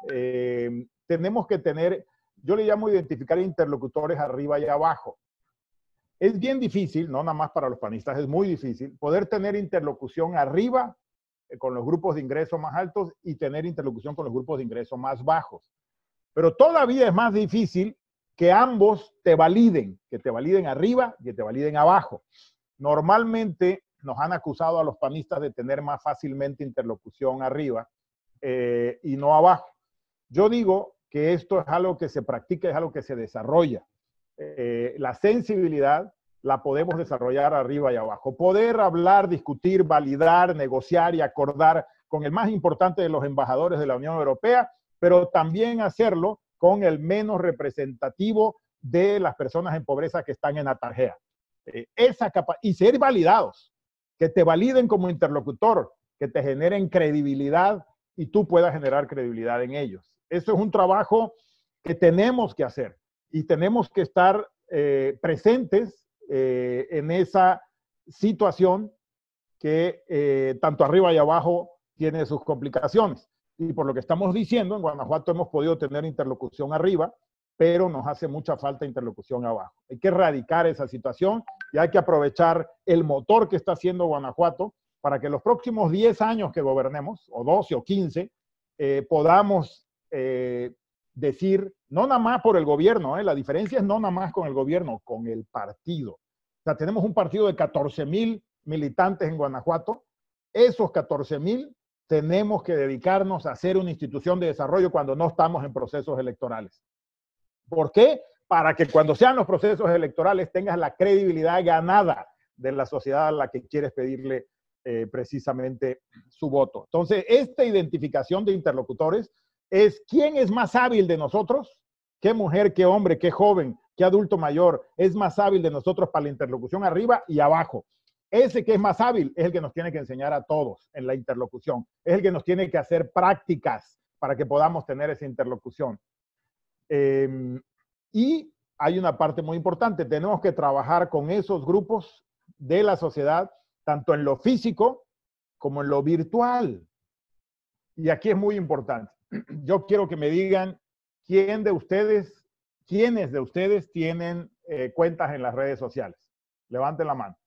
Eh, tenemos que tener, yo le llamo identificar interlocutores arriba y abajo. Es bien difícil, no nada más para los panistas, es muy difícil poder tener interlocución arriba eh, con los grupos de ingreso más altos y tener interlocución con los grupos de ingreso más bajos. Pero todavía es más difícil que ambos te validen, que te validen arriba y que te validen abajo. Normalmente nos han acusado a los panistas de tener más fácilmente interlocución arriba eh, y no abajo. Yo digo que esto es algo que se practica, es algo que se desarrolla. Eh, la sensibilidad la podemos desarrollar arriba y abajo. Poder hablar, discutir, validar, negociar y acordar con el más importante de los embajadores de la Unión Europea, pero también hacerlo con el menos representativo de las personas en pobreza que están en Atarjea. Eh, esa capa y ser validados. que te validen como interlocutor, que te generen credibilidad y tú puedas generar credibilidad en ellos. Eso es un trabajo que tenemos que hacer y tenemos que estar eh, presentes eh, en esa situación que eh, tanto arriba y abajo tiene sus complicaciones. Y por lo que estamos diciendo, en Guanajuato hemos podido tener interlocución arriba, pero nos hace mucha falta interlocución abajo. Hay que erradicar esa situación y hay que aprovechar el motor que está haciendo Guanajuato para que los próximos diez años que gobernemos, o doce o quince, eh, podamos eh, decir, no nada más por el gobierno, eh, la diferencia es no nada más con el gobierno, con el partido. O sea, tenemos un partido de catorce mil militantes en Guanajuato. Esos catorce mil tenemos que dedicarnos a hacer una institución de desarrollo cuando no estamos en procesos electorales. ¿Por qué? Para que cuando sean los procesos electorales tengas la credibilidad ganada de la sociedad a la que quieres pedirle eh, precisamente su voto. Entonces, esta identificación de interlocutores es quién es más hábil de nosotros, qué mujer, qué hombre, qué joven, qué adulto mayor es más hábil de nosotros para la interlocución arriba y abajo. Ese que es más hábil es el que nos tiene que enseñar a todos en la interlocución. Es el que nos tiene que hacer prácticas para que podamos tener esa interlocución. Eh, y hay una parte muy importante. Tenemos que trabajar con esos grupos de la sociedad, tanto en lo físico como en lo virtual. Y aquí es muy importante. Yo quiero que me digan quién de ustedes, quiénes de ustedes tienen eh, cuentas en las redes sociales. Levanten la mano.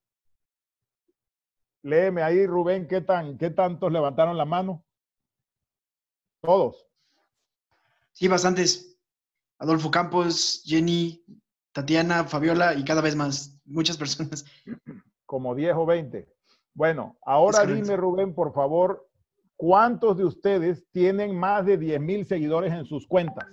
Léeme ahí, Rubén, ¿qué, tan, ¿qué tantos levantaron la mano? Todos. Sí, bastantes. Adolfo Campos, Jenny, Tatiana, Fabiola y cada vez más. Muchas personas. Como diez o veinte. Bueno, ahora dime, Rubén, por favor, ¿cuántos de ustedes tienen más de diez mil seguidores en sus cuentas?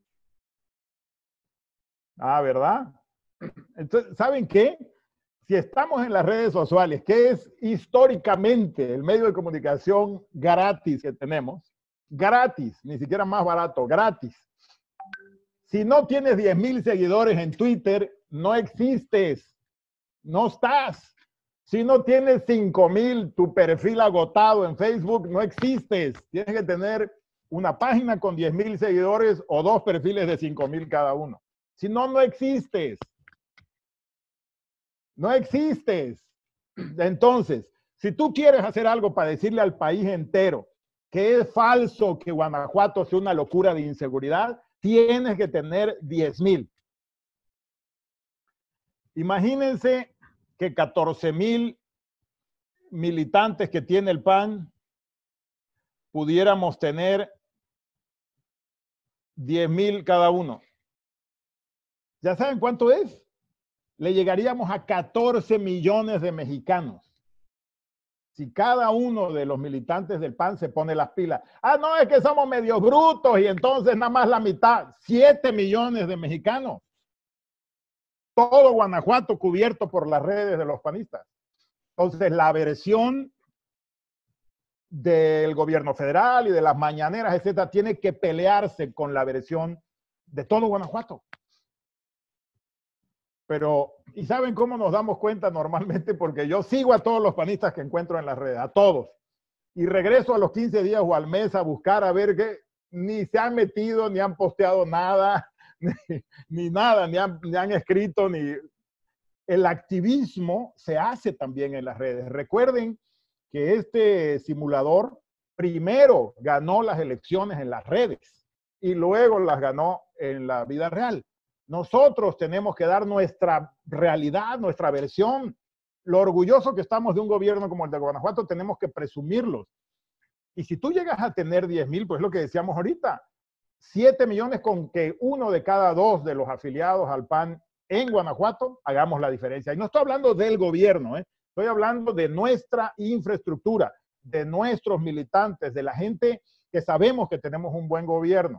Ah, ¿verdad? Entonces, ¿saben qué? Si estamos en las redes sociales, que es históricamente el medio de comunicación gratis que tenemos, gratis, ni siquiera más barato, gratis. Si no tienes diez mil seguidores en Twitter, no existes, no estás. Si no tienes cinco mil, tu perfil agotado en Facebook, no existes. Tienes que tener una página con diez mil seguidores o dos perfiles de cinco mil cada uno. Si no, no existes. No existes. Entonces, si tú quieres hacer algo para decirle al país entero que es falso que Guanajuato sea una locura de inseguridad, tienes que tener diez mil. Imagínense que catorce mil militantes que tiene el P A N pudiéramos tener diez mil cada uno. ¿Ya saben cuánto es? Le llegaríamos a catorce millones de mexicanos. Si cada uno de los militantes del P A N se pone las pilas. Ah, no, es que somos medios brutos y entonces nada más la mitad. siete millones de mexicanos. Todo Guanajuato cubierto por las redes de los panistas. Entonces, la versión del gobierno federal y de las mañaneras, etcétera, tiene que pelearse con la versión de todo Guanajuato. Pero, ¿y saben cómo nos damos cuenta normalmente? Porque yo sigo a todos los panistas que encuentro en las redes, a todos. Y regreso a los quince días o al mes a buscar a ver que ni se han metido, ni han posteado nada, ni, ni nada, ni han, ni han escrito, ni... El activismo se hace también en las redes. Recuerden que este simulador primero ganó las elecciones en las redes y luego las ganó en la vida real. Nosotros tenemos que dar nuestra realidad, nuestra versión. Lo orgulloso que estamos de un gobierno como el de Guanajuato, tenemos que presumirlos. Y si tú llegas a tener diez mil, pues es lo que decíamos ahorita, siete millones con que uno de cada dos de los afiliados al P A N en Guanajuato hagamos la diferencia. Y no estoy hablando del gobierno, ¿eh? Estoy hablando de nuestra infraestructura, de nuestros militantes, de la gente que sabemos que tenemos un buen gobierno.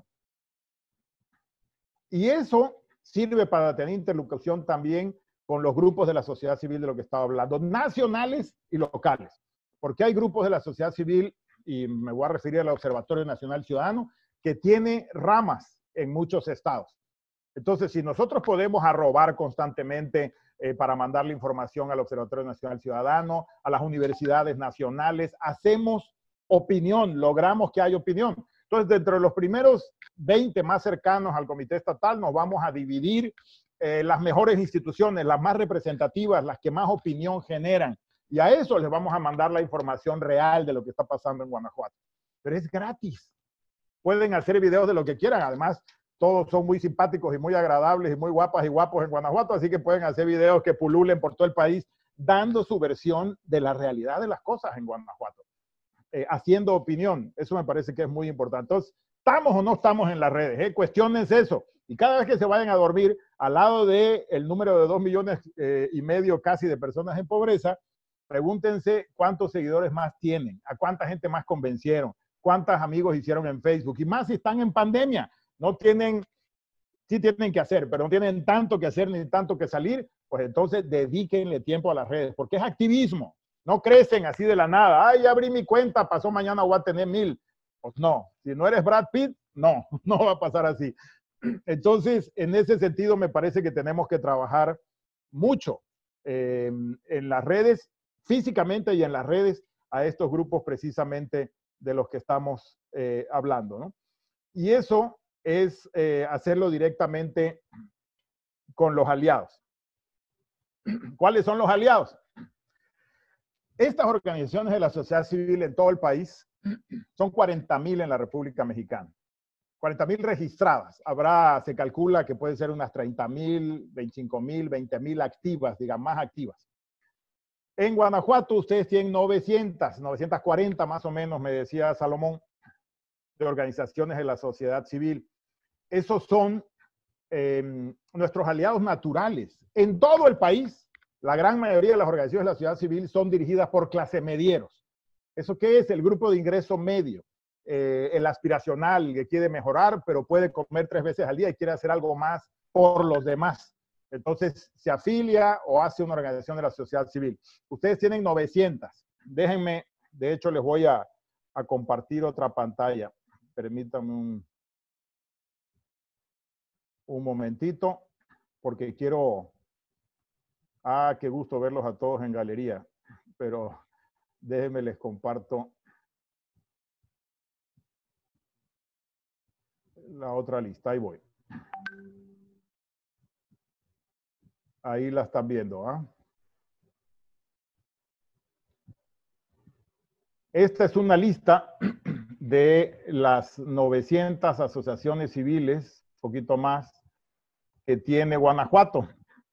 Y eso sirve para tener interlocución también con los grupos de la sociedad civil de lo que estaba hablando, nacionales y locales. Porque hay grupos de la sociedad civil, y me voy a referir al Observatorio Nacional Ciudadano, que tiene ramas en muchos estados. Entonces, si nosotros podemos arrobar constantemente eh, para mandarle información al Observatorio Nacional Ciudadano, a las universidades nacionales. Hacemos opinión, logramos que haya opinión. Entonces, dentro de los primeros veinte más cercanos al comité estatal, nos vamos a dividir eh, las mejores instituciones, las más representativas, las que más opinión generan. Y a eso les vamos a mandar la información real de lo que está pasando en Guanajuato. Pero es gratis. Pueden hacer videos de lo que quieran. Además, todos son muy simpáticos y muy agradables y muy guapas y guapos en Guanajuato, así que pueden hacer videos que pululen por todo el país, dando su versión de la realidad de las cosas en Guanajuato. Eh, haciendo opinión. Eso me parece que es muy importante. Entonces, ¿estamos o no estamos en las redes? ¿Eh? Cuestionense eso. Y cada vez que se vayan a dormir, al lado del número de dos millones eh, y medio casi de personas en pobreza, pregúntense cuántos seguidores más tienen, a cuánta gente más convencieron, cuántos amigos hicieron en Facebook. Y más si están en pandemia. No tienen, sí tienen que hacer, pero no tienen tanto que hacer ni tanto que salir, pues entonces dedíquenle tiempo a las redes, porque es activismo. No crecen así de la nada. Ay, ya abrí mi cuenta, pasó mañana voy a tener mil. Pues no, si no eres Brad Pitt, no, no va a pasar así. Entonces, en ese sentido, me parece que tenemos que trabajar mucho eh, en las redes, físicamente y en las redes, a estos grupos precisamente de los que estamos eh, hablando, ¿no? Y eso es eh, hacerlo directamente con los aliados. ¿Cuáles son los aliados? Estas organizaciones de la sociedad civil en todo el país son cuarenta mil en la República Mexicana. cuarenta mil registradas. Habrá, se calcula que puede ser unas treinta mil, veinticinco mil, veinte mil activas, digan, más activas. En Guanajuato ustedes tienen novecientas, novecientas cuarenta más o menos, me decía Salomón, de organizaciones de la sociedad civil. Esos son eh, nuestros aliados naturales. En todo el país, la gran mayoría de las organizaciones de la sociedad civil son dirigidas por clase medieros. ¿Eso qué es? El grupo de ingreso medio. Eh, el aspiracional, que quiere mejorar, pero puede comer tres veces al día y quiere hacer algo más por los demás. Entonces, se afilia o hace una organización de la sociedad civil. Ustedes tienen novecientas. Déjenme, de hecho, les voy a, a compartir otra pantalla. Permítanme un, un momentito, porque quiero... Ah, qué gusto verlos a todos en galería, pero déjenme les comparto la otra lista. Ahí voy. Ahí la están viendo, ¿ah? Esta es una lista de las novecientas asociaciones civiles, un poquito más, que tiene Guanajuato.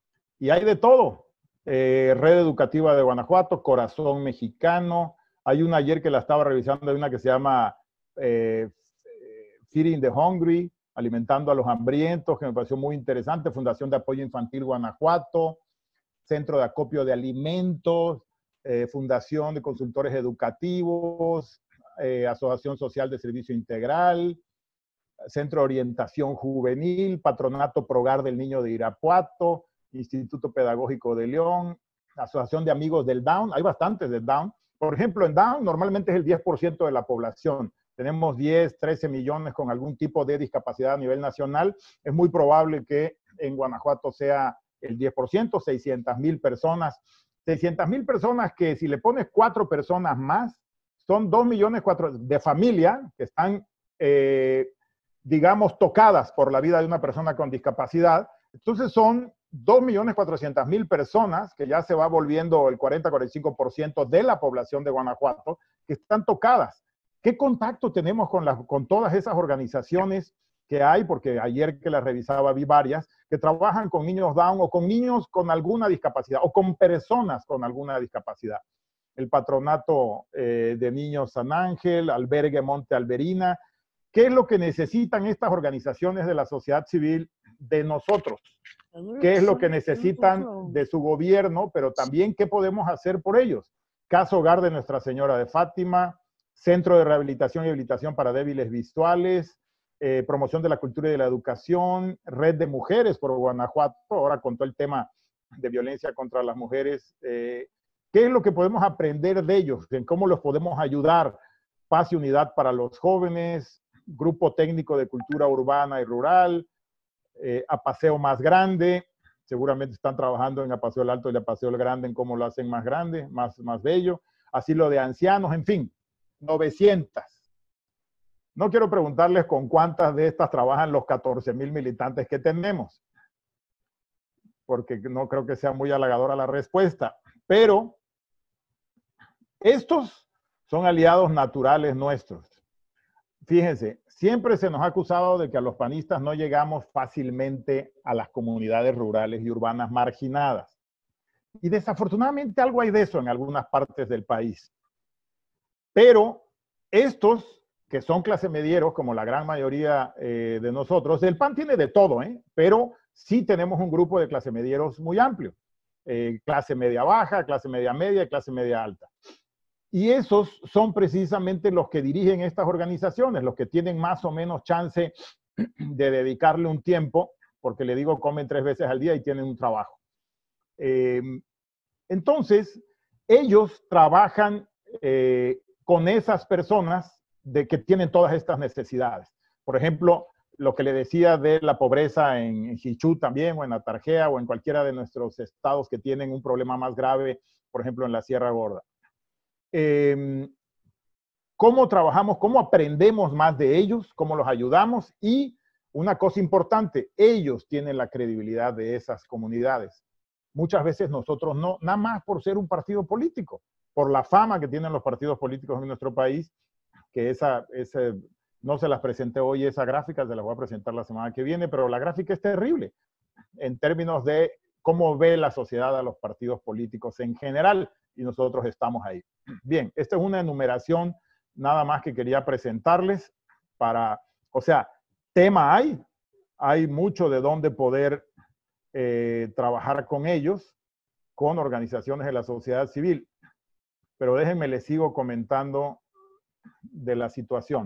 Y hay de todo. Eh, Red Educativa de Guanajuato, Corazón Mexicano. Hay una ayer que la estaba revisando, hay una que se llama eh, Feeding the Hungry, Alimentando a los Hambrientos, que me pareció muy interesante. Fundación de Apoyo Infantil Guanajuato, Centro de Acopio de Alimentos, eh, Fundación de Consultores Educativos, eh, Asociación Social de Servicio Integral, Centro de Orientación Juvenil, Patronato Progar del Niño de Irapuato, Instituto Pedagógico de León, Asociación de Amigos del Down. Hay bastantes del Down. Por ejemplo, en Down normalmente es el diez por ciento de la población. Tenemos diez, trece millones con algún tipo de discapacidad a nivel nacional. Es muy probable que en Guanajuato sea el diez por ciento, seiscientas mil personas. seiscientas mil personas que si le pones cuatro personas más, son dos millones cuatro de familia que están, eh, digamos, tocadas por la vida de una persona con discapacidad. Entonces son dos millones cuatrocientas mil personas, que ya se va volviendo el cuarenta a cuarenta y cinco por ciento de la población de Guanajuato, que están tocadas. ¿Qué contacto tenemos con, las, con todas esas organizaciones que hay? Porque ayer que las revisaba vi varias, que trabajan con niños Down o con niños con alguna discapacidad o con personas con alguna discapacidad. El Patronato eh, de Niños San Ángel, Albergue Monte Alberina. ¿Qué es lo que necesitan estas organizaciones de la sociedad civil de nosotros? ¿Qué es lo que necesitan de su gobierno? Pero también, ¿qué podemos hacer por ellos? Casa Hogar de Nuestra Señora de Fátima, Centro de Rehabilitación y Habilitación para Débiles Visuales, eh, Promoción de la Cultura y de la Educación, Red de Mujeres por Guanajuato, ahora con todo el tema de violencia contra las mujeres. Eh, ¿Qué es lo que podemos aprender de ellos? ¿En cómo los podemos ayudar? Paz y Unidad para los Jóvenes, Grupo Técnico de Cultura Urbana y Rural, eh, A Paseo Más Grande, seguramente están trabajando en Apaseo el Alto y Apaseo el Grande, en cómo lo hacen más grande, más, más bello. Asilo de ancianos, en fin, novecientas. No quiero preguntarles con cuántas de estas trabajan los catorce mil militantes que tenemos, porque no creo que sea muy halagadora la respuesta, pero estos son aliados naturales nuestros. Fíjense, siempre se nos ha acusado de que a los panistas no llegamos fácilmente a las comunidades rurales y urbanas marginadas. Y desafortunadamente algo hay de eso en algunas partes del país. Pero estos, que son clase medieros, como la gran mayoría eh, de nosotros, el P A N tiene de todo, ¿eh? Pero sí tenemos un grupo de clase medieros muy amplio. Eh, clase media baja, clase media media y clase media alta. Y esos son precisamente los que dirigen estas organizaciones, los que tienen más o menos chance de dedicarle un tiempo, porque le digo, comen tres veces al día y tienen un trabajo. Eh, entonces, ellos trabajan eh, con esas personas de que tienen todas estas necesidades. Por ejemplo, lo que le decía de la pobreza en, en Jichú también, o en Atarjea, o en cualquiera de nuestros estados que tienen un problema más grave, por ejemplo, en la Sierra Gorda. Eh, cómo trabajamos, cómo aprendemos más de ellos, cómo los ayudamos, y una cosa importante, ellos tienen la credibilidad de esas comunidades. Muchas veces nosotros no, nada más por ser un partido político, por la fama que tienen los partidos políticos en nuestro país, que esa, ese, no se las presenté hoy, esa gráfica, se las voy a presentar la semana que viene, pero la gráfica es terrible en términos de cómo ve la sociedad a los partidos políticos en general, y nosotros estamos ahí. Bien, esta es una enumeración nada más que quería presentarles para, o sea, tema hay, hay mucho de dónde poder eh, trabajar con ellos, con organizaciones de la sociedad civil, pero déjenme, les sigo comentando de la situación.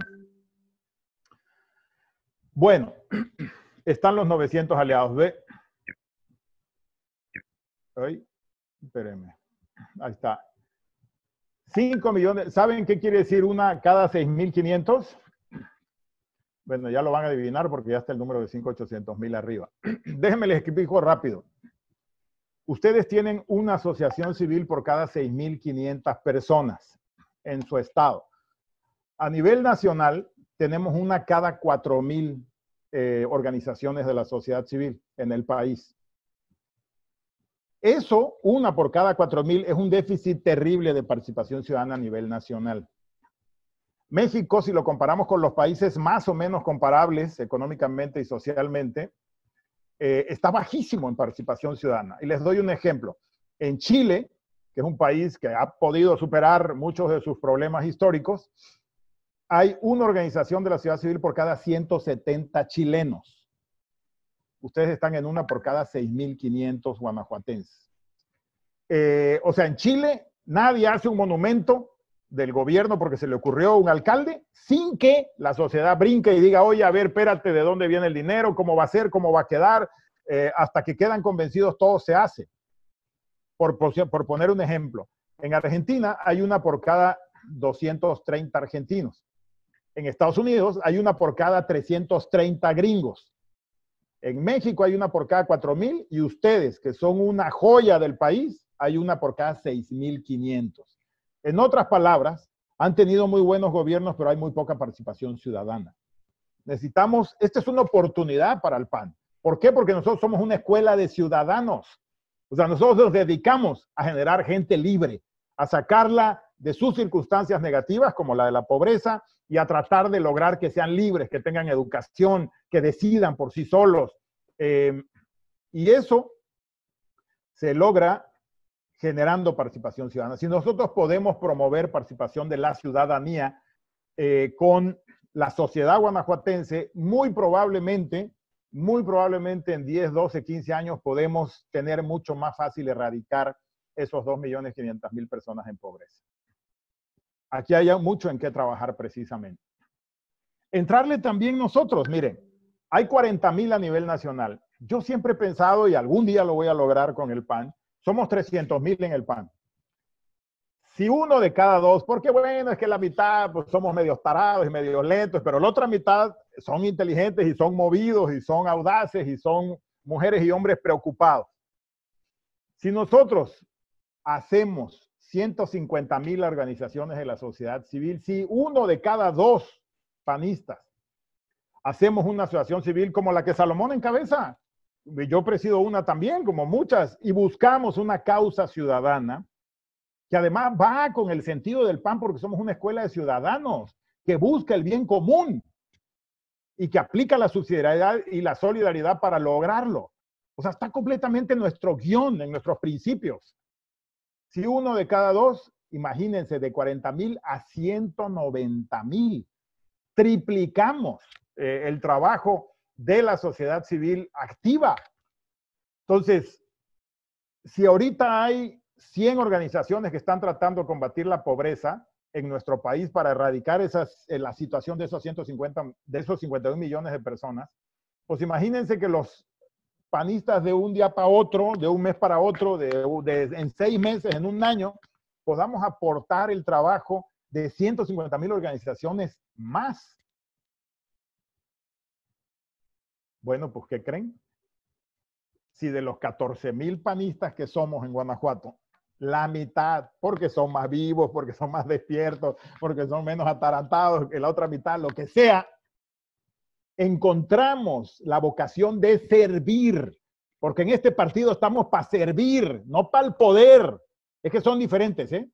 Bueno, están los novecientos aliados. ¿Ve? Ay, espérenme. Ahí está. cinco millones. ¿Saben qué quiere decir una cada seis mil quinientos? Bueno, ya lo van a adivinar porque ya está el número de cinco millones ochocientos mil arriba. Déjenme les explico rápido. Ustedes tienen una asociación civil por cada seis mil quinientas personas en su estado. A nivel nacional, tenemos una cada cuatro mil eh, organizaciones de la sociedad civil en el país. Eso, una por cada cuatro mil, es un déficit terrible de participación ciudadana a nivel nacional. México, si lo comparamos con los países más o menos comparables económicamente y socialmente, eh, está bajísimo en participación ciudadana. Y les doy un ejemplo. En Chile, que es un país que ha podido superar muchos de sus problemas históricos, hay una organización de la sociedad civil por cada ciento setenta chilenos. Ustedes están en una por cada seis mil quinientos guanajuatenses. Eh, o sea, en Chile nadie hace un monumento del gobierno porque se le ocurrió a un alcalde sin que la sociedad brinque y diga, oye, a ver, espérate, ¿de dónde viene el dinero? ¿Cómo va a ser? ¿Cómo va a quedar? Eh, hasta que quedan convencidos, todo se hace. Por, por, por poner un ejemplo, en Argentina hay una por cada doscientos treinta argentinos. En Estados Unidos hay una por cada trescientos treinta gringos. En México hay una por cada cuatro mil y ustedes, que son una joya del país, hay una por cada seis mil quinientos. En otras palabras, han tenido muy buenos gobiernos, pero hay muy poca participación ciudadana. Necesitamos, esta es una oportunidad para el P A N. ¿Por qué? Porque nosotros somos una escuela de ciudadanos. O sea, nosotros nos dedicamos a generar gente libre, a sacarla de sus circunstancias negativas, como la de la pobreza, y a tratar de lograr que sean libres, que tengan educación, que decidan por sí solos. Eh, y eso se logra generando participación ciudadana. Si nosotros podemos promover participación de la ciudadanía eh, con la sociedad guanajuatense, muy probablemente, muy probablemente en diez, doce, quince años podemos tener mucho más fácil erradicar esos dos millones quinientas mil personas en pobreza. Aquí hay mucho en qué trabajar precisamente. Entrarle también nosotros, miren, hay cuarenta mil a nivel nacional. Yo siempre he pensado, y algún día lo voy a lograr con el P A N, somos trescientos mil en el P A N. Si uno de cada dos, porque bueno, es que la mitad pues somos medios tarados y medios lentos, pero la otra mitad son inteligentes y son movidos y son audaces y son mujeres y hombres preocupados. Si nosotros hacemos ciento cincuenta mil organizaciones de la sociedad civil, si uno de cada dos panistas hacemos una asociación civil como la que Salomón encabeza, yo presido una también, como muchas, y buscamos una causa ciudadana que además va con el sentido del P A N, porque somos una escuela de ciudadanos que busca el bien común y que aplica la subsidiariedad y la solidaridad para lograrlo. O sea, está completamente en nuestro guión, en nuestros principios. Si uno de cada dos, imagínense, de cuarenta mil a ciento noventa mil, triplicamos eh, el trabajo de la sociedad civil activa. Entonces, si ahorita hay cien organizaciones que están tratando de combatir la pobreza en nuestro país para erradicar esas, la situación de esos ciento cincuenta, de esos cincuenta y un millones de personas, pues imagínense que los panistas de un día para otro, de un mes para otro, de, de, en seis meses, en un año, podamos aportar el trabajo de ciento cincuenta mil organizaciones más. Bueno, pues, ¿qué creen? Si de los catorce mil panistas que somos en Guanajuato, la mitad, porque son más vivos, porque son más despiertos, porque son menos atarantados que la otra mitad, lo que sea, encontramos la vocación de servir, porque en este partido estamos para servir, no para el poder. Es que son diferentes, ¿eh?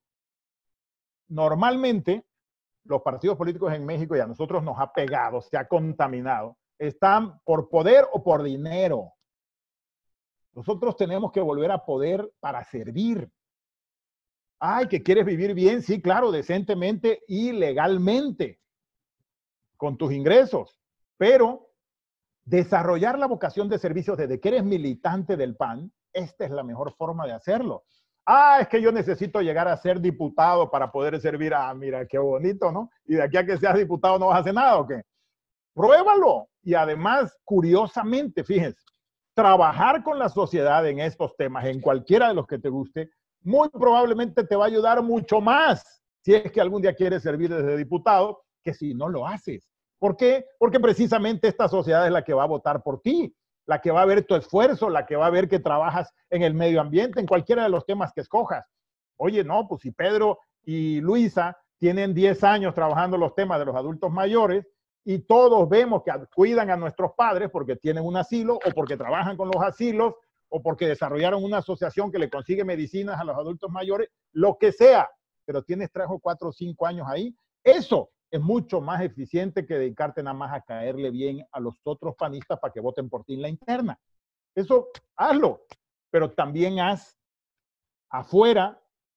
Normalmente, los partidos políticos en México, y a nosotros nos ha pegado, se ha contaminado, están por poder o por dinero. Nosotros tenemos que volver a poder para servir. Ay, que quieres vivir bien, sí, claro, decentemente y legalmente, con tus ingresos. Pero desarrollar la vocación de servicios desde que eres militante del P A N, esta es la mejor forma de hacerlo. Ah, es que yo necesito llegar a ser diputado para poder servir. Ah, mira, qué bonito, ¿no? Y de aquí a que seas diputado no vas a hacer nada, ¿o qué? Pruébalo. Y además, curiosamente, fíjense, trabajar con la sociedad en estos temas, en cualquiera de los que te guste, muy probablemente te va a ayudar mucho más si es que algún día quieres servir desde diputado, que si no lo haces. ¿Por qué? Porque precisamente esta sociedad es la que va a votar por ti, la que va a ver tu esfuerzo, la que va a ver que trabajas en el medio ambiente, en cualquiera de los temas que escojas. Oye, no, pues si Pedro y Luisa tienen diez años trabajando los temas de los adultos mayores y todos vemos que cuidan a nuestros padres porque tienen un asilo o porque trabajan con los asilos o porque desarrollaron una asociación que le consigue medicinas a los adultos mayores, lo que sea, pero tienes tres o cuatro o cinco años ahí, eso es mucho más eficiente que dedicarte nada más a caerle bien a los otros panistas para que voten por ti en la interna. Eso, hazlo, pero también haz afuera,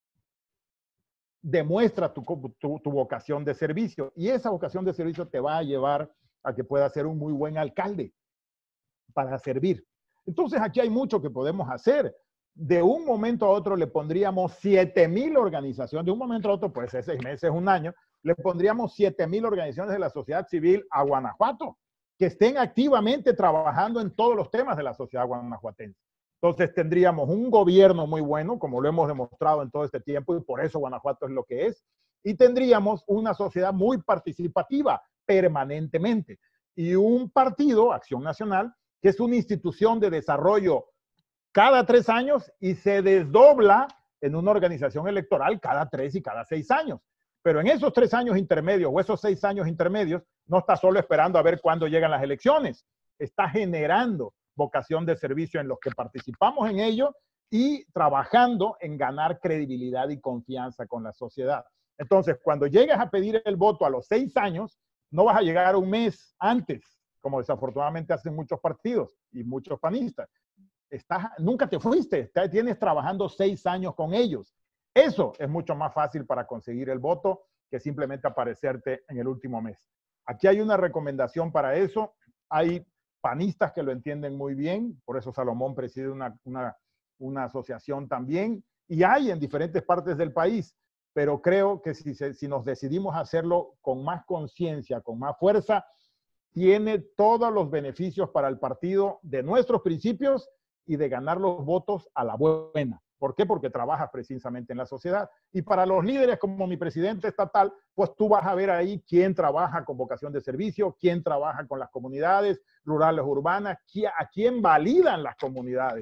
demuestra tu, tu, tu vocación de servicio, y esa vocación de servicio te va a llevar a que puedas ser un muy buen alcalde para servir. Entonces aquí hay mucho que podemos hacer. De un momento a otro le pondríamos siete mil organizaciones, de un momento a otro, puede ser seis meses, un año, le pondríamos siete mil organizaciones de la sociedad civil a Guanajuato, que estén activamente trabajando en todos los temas de la sociedad guanajuatense. Entonces tendríamos un gobierno muy bueno, como lo hemos demostrado en todo este tiempo, y por eso Guanajuato es lo que es, y tendríamos una sociedad muy participativa permanentemente, y un partido, Acción Nacional, que es una institución de desarrollo cada tres años y se desdobla en una organización electoral cada tres y cada seis años. Pero en esos tres años intermedios o esos seis años intermedios, no está solo esperando a ver cuándo llegan las elecciones, está generando vocación de servicio en los que participamos en ello y trabajando en ganar credibilidad y confianza con la sociedad. Entonces, cuando llegues a pedir el voto a los seis años, no vas a llegar un mes antes, como desafortunadamente hacen muchos partidos y muchos panistas. Estás, nunca te fuiste, tienes trabajando seis años con ellos. Eso es mucho más fácil para conseguir el voto que simplemente aparecerte en el último mes. Aquí hay una recomendación para eso. Hay panistas que lo entienden muy bien, por eso Salomón preside una, una, una asociación también, y hay en diferentes partes del país, pero creo que si, si nos decidimos hacerlo con más conciencia, con más fuerza, tiene todos los beneficios para el partido de nuestros principios y de ganar los votos a la buena. ¿Por qué? Porque trabajas precisamente en la sociedad. Y para los líderes como mi presidente estatal, pues tú vas a ver ahí quién trabaja con vocación de servicio, quién trabaja con las comunidades rurales, urbanas, a quién validan las comunidades.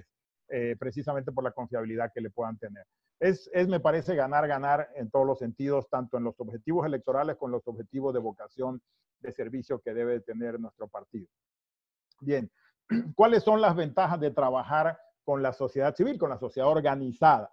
eh, precisamente por la confiabilidad que le puedan tener. Es, es, me parece, ganar, ganar en todos los sentidos, tanto en los objetivos electorales como en los objetivos de vocación de servicio que debe tener nuestro partido. Bien, ¿cuáles son las ventajas de trabajar con la sociedad civil, con la sociedad organizada?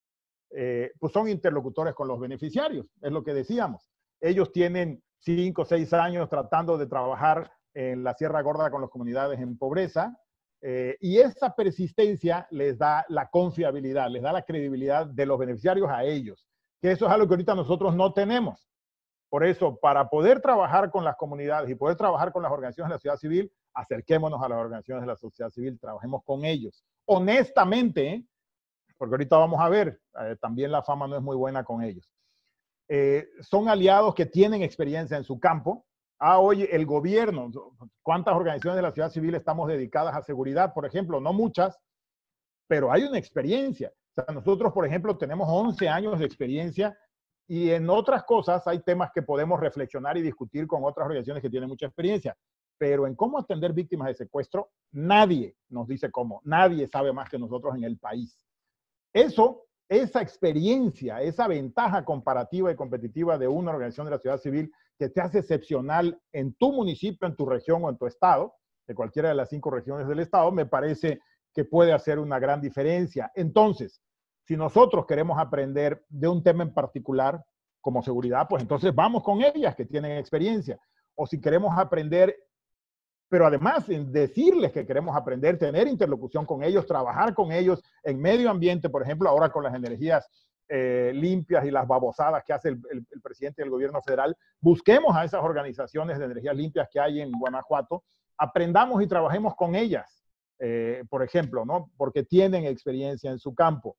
Eh, pues son interlocutores con los beneficiarios, es lo que decíamos. Ellos tienen cinco o seis años tratando de trabajar en la Sierra Gorda con las comunidades en pobreza, eh, y esa persistencia les da la confiabilidad, les da la credibilidad de los beneficiarios a ellos, que eso es algo que ahorita nosotros no tenemos. Por eso, para poder trabajar con las comunidades y poder trabajar con las organizaciones de la sociedad civil, acerquémonos a las organizaciones de la sociedad civil, trabajemos con ellos. Honestamente, ¿eh? Porque ahorita vamos a ver, eh, también la fama no es muy buena con ellos. Eh, son aliados que tienen experiencia en su campo. Ah, oye, el gobierno, ¿cuántas organizaciones de la sociedad civil estamos dedicadas a seguridad? Por ejemplo, no muchas, pero hay una experiencia. O sea, nosotros, por ejemplo, tenemos once años de experiencia y en otras cosas hay temas que podemos reflexionar y discutir con otras organizaciones que tienen mucha experiencia. Pero en cómo atender víctimas de secuestro, nadie nos dice cómo. Nadie sabe más que nosotros en el país. Eso, esa experiencia, esa ventaja comparativa y competitiva de una organización de la sociedad civil que te hace excepcional en tu municipio, en tu región o en tu estado, de cualquiera de las cinco regiones del estado, me parece que puede hacer una gran diferencia. Entonces, si nosotros queremos aprender de un tema en particular, como seguridad, pues entonces vamos con ellas que tienen experiencia. O si queremos aprender, pero además en decirles que queremos aprender, tener interlocución con ellos, trabajar con ellos en medio ambiente, por ejemplo, ahora con las energías eh, limpias y las babosadas que hace el, el, el presidente del gobierno federal, busquemos a esas organizaciones de energías limpias que hay en Guanajuato, aprendamos y trabajemos con ellas, eh, por ejemplo, ¿no? Porque tienen experiencia en su campo.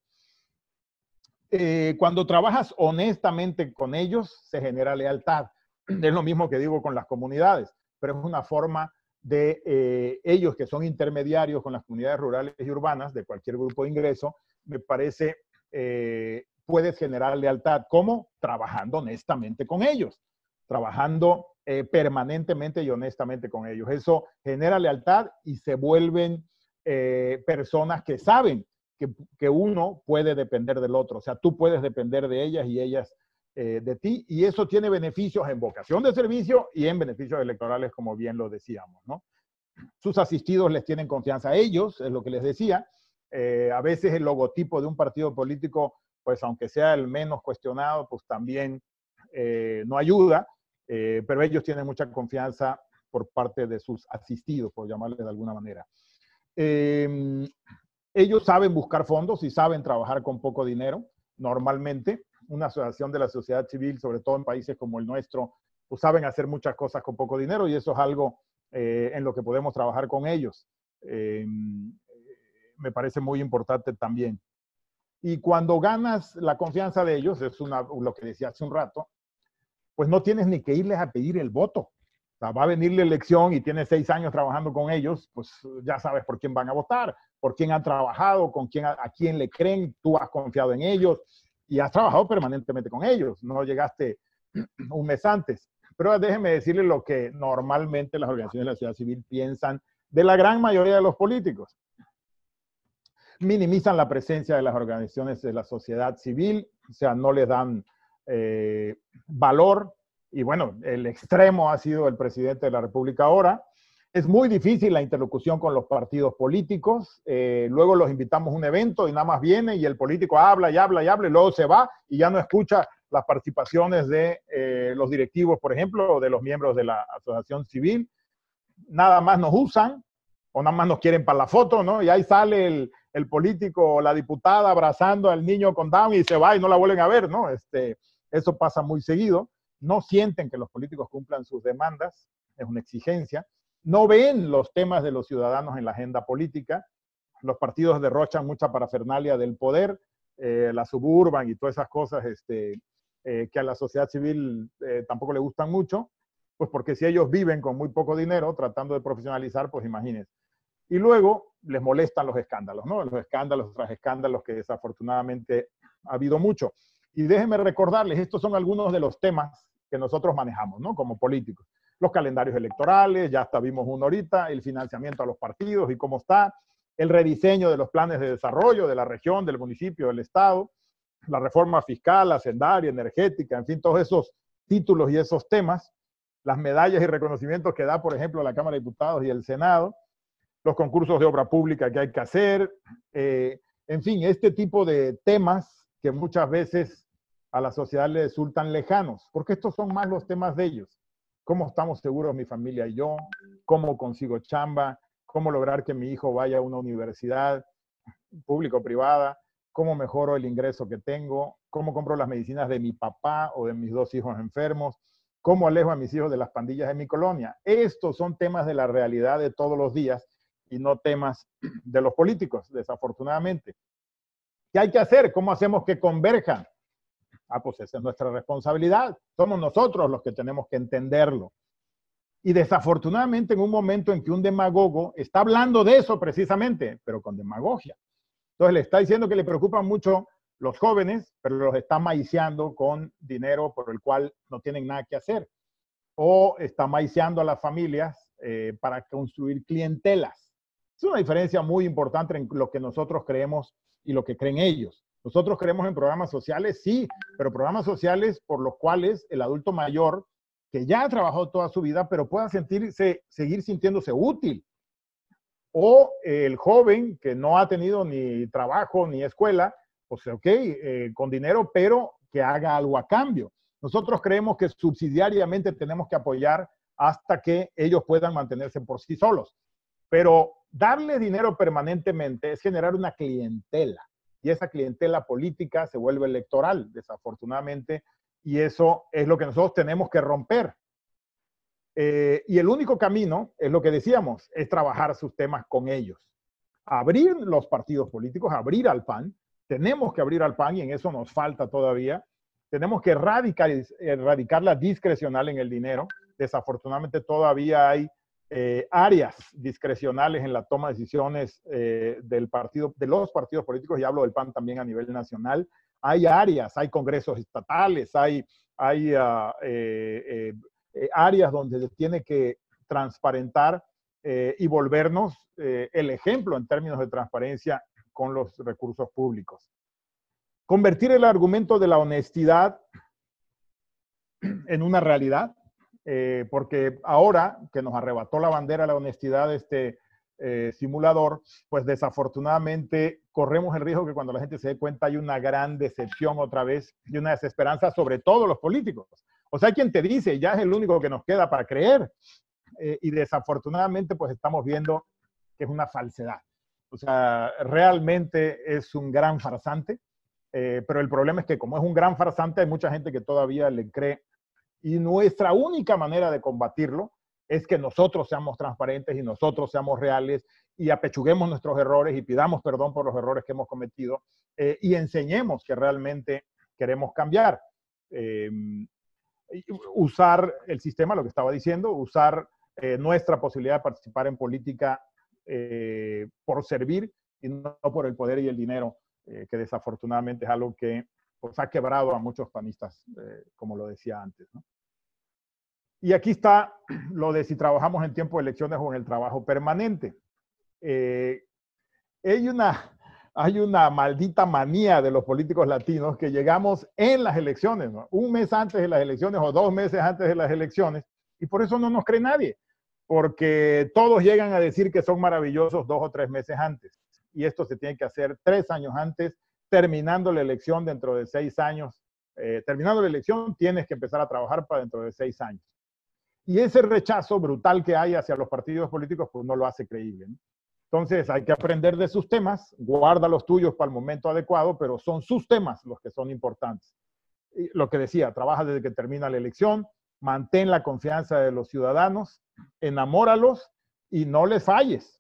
Eh, cuando trabajas honestamente con ellos, se genera lealtad. Es lo mismo que digo con las comunidades, pero es una forma de eh, ellos que son intermediarios con las comunidades rurales y urbanas de cualquier grupo de ingreso, me parece, eh, puedes generar lealtad. ¿Cómo? Trabajando honestamente con ellos, trabajando eh, permanentemente y honestamente con ellos. Eso genera lealtad y se vuelven eh, personas que saben que, que uno puede depender del otro. O sea, tú puedes depender de ellas y ellas eh, de ti, y eso tiene beneficios en vocación de servicio y en beneficios electorales, como bien lo decíamos, ¿no? Sus asistidos les tienen confianza a ellos, es lo que les decía. Eh, a veces el logotipo de un partido político, pues aunque sea el menos cuestionado, pues también eh, no ayuda, eh, pero ellos tienen mucha confianza por parte de sus asistidos, por llamarles de alguna manera. Eh, ellos saben buscar fondos y saben trabajar con poco dinero, normalmente. Una asociación de la sociedad civil, sobre todo en países como el nuestro, pues saben hacer muchas cosas con poco dinero y eso es algo eh, en lo que podemos trabajar con ellos. Eh, me parece muy importante también. Y cuando ganas la confianza de ellos, es una, lo que decía hace un rato, pues no tienes ni que irles a pedir el voto. O sea, va a venir la elección y tienes seis años trabajando con ellos, pues ya sabes por quién van a votar, por quién han trabajado, con quién, a, a quién le creen, tú has confiado en ellos y has trabajado permanentemente con ellos, no llegaste un mes antes. Pero déjenme decirle lo que normalmente las organizaciones de la sociedad civil piensan de la gran mayoría de los políticos. Minimizan la presencia de las organizaciones de la sociedad civil, o sea, no les dan eh, valor, y bueno, el extremo ha sido el presidente de la República ahora. Es muy difícil la interlocución con los partidos políticos. Eh, luego los invitamos a un evento y nada más viene y el político habla y habla y habla y luego se va y ya no escucha las participaciones de eh, los directivos, por ejemplo, o de los miembros de la asociación civil. Nada más nos usan o nada más nos quieren para la foto, ¿no? Y ahí sale el, el político o la diputada abrazando al niño con Down y se va y no la vuelven a ver, ¿no? Este, eso pasa muy seguido. No sienten que los políticos cumplan sus demandas, es una exigencia. No ven los temas de los ciudadanos en la agenda política. Los partidos derrochan mucha parafernalia del poder, eh, la suburban y todas esas cosas este, eh, que a la sociedad civil eh, tampoco le gustan mucho, pues porque si ellos viven con muy poco dinero tratando de profesionalizar, pues imagínense. Y luego les molestan los escándalos, ¿no? Los escándalos tras escándalos que desafortunadamente ha habido mucho. Y déjenme recordarles, estos son algunos de los temas que nosotros manejamos, ¿no? Como políticos. Los calendarios electorales, ya hasta vimos uno ahorita, el financiamiento a los partidos y cómo está, el rediseño de los planes de desarrollo de la región, del municipio, del estado, la reforma fiscal, hacendaria, energética, en fin, todos esos títulos y esos temas, las medallas y reconocimientos que da, por ejemplo, la Cámara de Diputados y el Senado, los concursos de obra pública que hay que hacer, eh, en fin, este tipo de temas que muchas veces a la sociedad le resultan lejanos, porque estos son más los temas de ellos. ¿Cómo estamos seguros mi familia y yo? ¿Cómo consigo chamba? ¿Cómo lograr que mi hijo vaya a una universidad pública o privada? ¿Cómo mejoro el ingreso que tengo? ¿Cómo compro las medicinas de mi papá o de mis dos hijos enfermos? ¿Cómo alejo a mis hijos de las pandillas de mi colonia? Estos son temas de la realidad de todos los días y no temas de los políticos, desafortunadamente. ¿Qué hay que hacer? ¿Cómo hacemos que converjan? Ah, pues esa es nuestra responsabilidad. Somos nosotros los que tenemos que entenderlo. Y desafortunadamente en un momento en que un demagogo está hablando de eso precisamente, pero con demagogia. Entonces le está diciendo que le preocupan mucho los jóvenes, pero los está maiciando con dinero por el cual no tienen nada que hacer. O está maiciando a las familias eh, para construir clientelas. Es una diferencia muy importante en lo que nosotros creemos y lo que creen ellos. Nosotros creemos en programas sociales, sí, pero programas sociales por los cuales el adulto mayor, que ya ha trabajado toda su vida, pero pueda sentirse, seguir sintiéndose útil. O eh, el joven que no ha tenido ni trabajo ni escuela, pues ok, eh, con dinero, pero que haga algo a cambio. Nosotros creemos que subsidiariamente tenemos que apoyar hasta que ellos puedan mantenerse por sí solos. Pero darle dinero permanentemente es generar una clientela. Y esa clientela política se vuelve electoral, desafortunadamente, y eso es lo que nosotros tenemos que romper. Eh, y el único camino, es lo que decíamos, es trabajar sus temas con ellos. Abrir los partidos políticos, abrir al P A N, tenemos que abrir al P A N y en eso nos falta todavía. Tenemos que erradicar, erradicar la discrecional en el dinero. Desafortunadamente todavía hay Eh, áreas discrecionales en la toma de decisiones eh, del partido, de los partidos políticos, y hablo del P A N también a nivel nacional. Hay áreas, hay congresos estatales, hay, hay uh, eh, eh, áreas donde se tiene que transparentar eh, y volvernos eh, el ejemplo en términos de transparencia con los recursos públicos. Convertir el argumento de la honestidad en una realidad. Eh, porque ahora que nos arrebató la bandera la honestidad de este eh, simulador, pues desafortunadamente corremos el riesgo que cuando la gente se dé cuenta hay una gran decepción otra vez y una desesperanza sobre todos los políticos. O sea, hay quien te dice, ya es el único que nos queda para creer. Eh, y desafortunadamente pues estamos viendo que es una falsedad. O sea, realmente es un gran farsante, eh, pero el problema es que como es un gran farsante hay mucha gente que todavía le cree. Y nuestra única manera de combatirlo es que nosotros seamos transparentes y nosotros seamos reales y apechuguemos nuestros errores y pidamos perdón por los errores que hemos cometido eh, y enseñemos que realmente queremos cambiar. Eh, usar el sistema, lo que estaba diciendo, usar eh, nuestra posibilidad de participar en política eh, por servir y no por el poder y el dinero, eh, que desafortunadamente es algo que pues, ha quebrado a muchos panistas, eh, como lo decía antes, ¿no? Y aquí está lo de si trabajamos en tiempo de elecciones o en el trabajo permanente. Eh, hay, una, hay una maldita manía de los políticos latinos que llegamos en las elecciones, ¿no? Un mes antes de las elecciones o dos meses antes de las elecciones, y por eso no nos cree nadie, porque todos llegan a decir que son maravillosos dos o tres meses antes. Y esto se tiene que hacer tres años antes, terminando la elección dentro de seis años. Eh, terminando la elección, tienes que empezar a trabajar para dentro de seis años. Y ese rechazo brutal que hay hacia los partidos políticos, pues no lo hace creíble, ¿no? Entonces hay que aprender de sus temas, guarda los tuyos para el momento adecuado, pero son sus temas los que son importantes. Y lo que decía, trabaja desde que termina la elección, mantén la confianza de los ciudadanos, enamóralos y no les falles.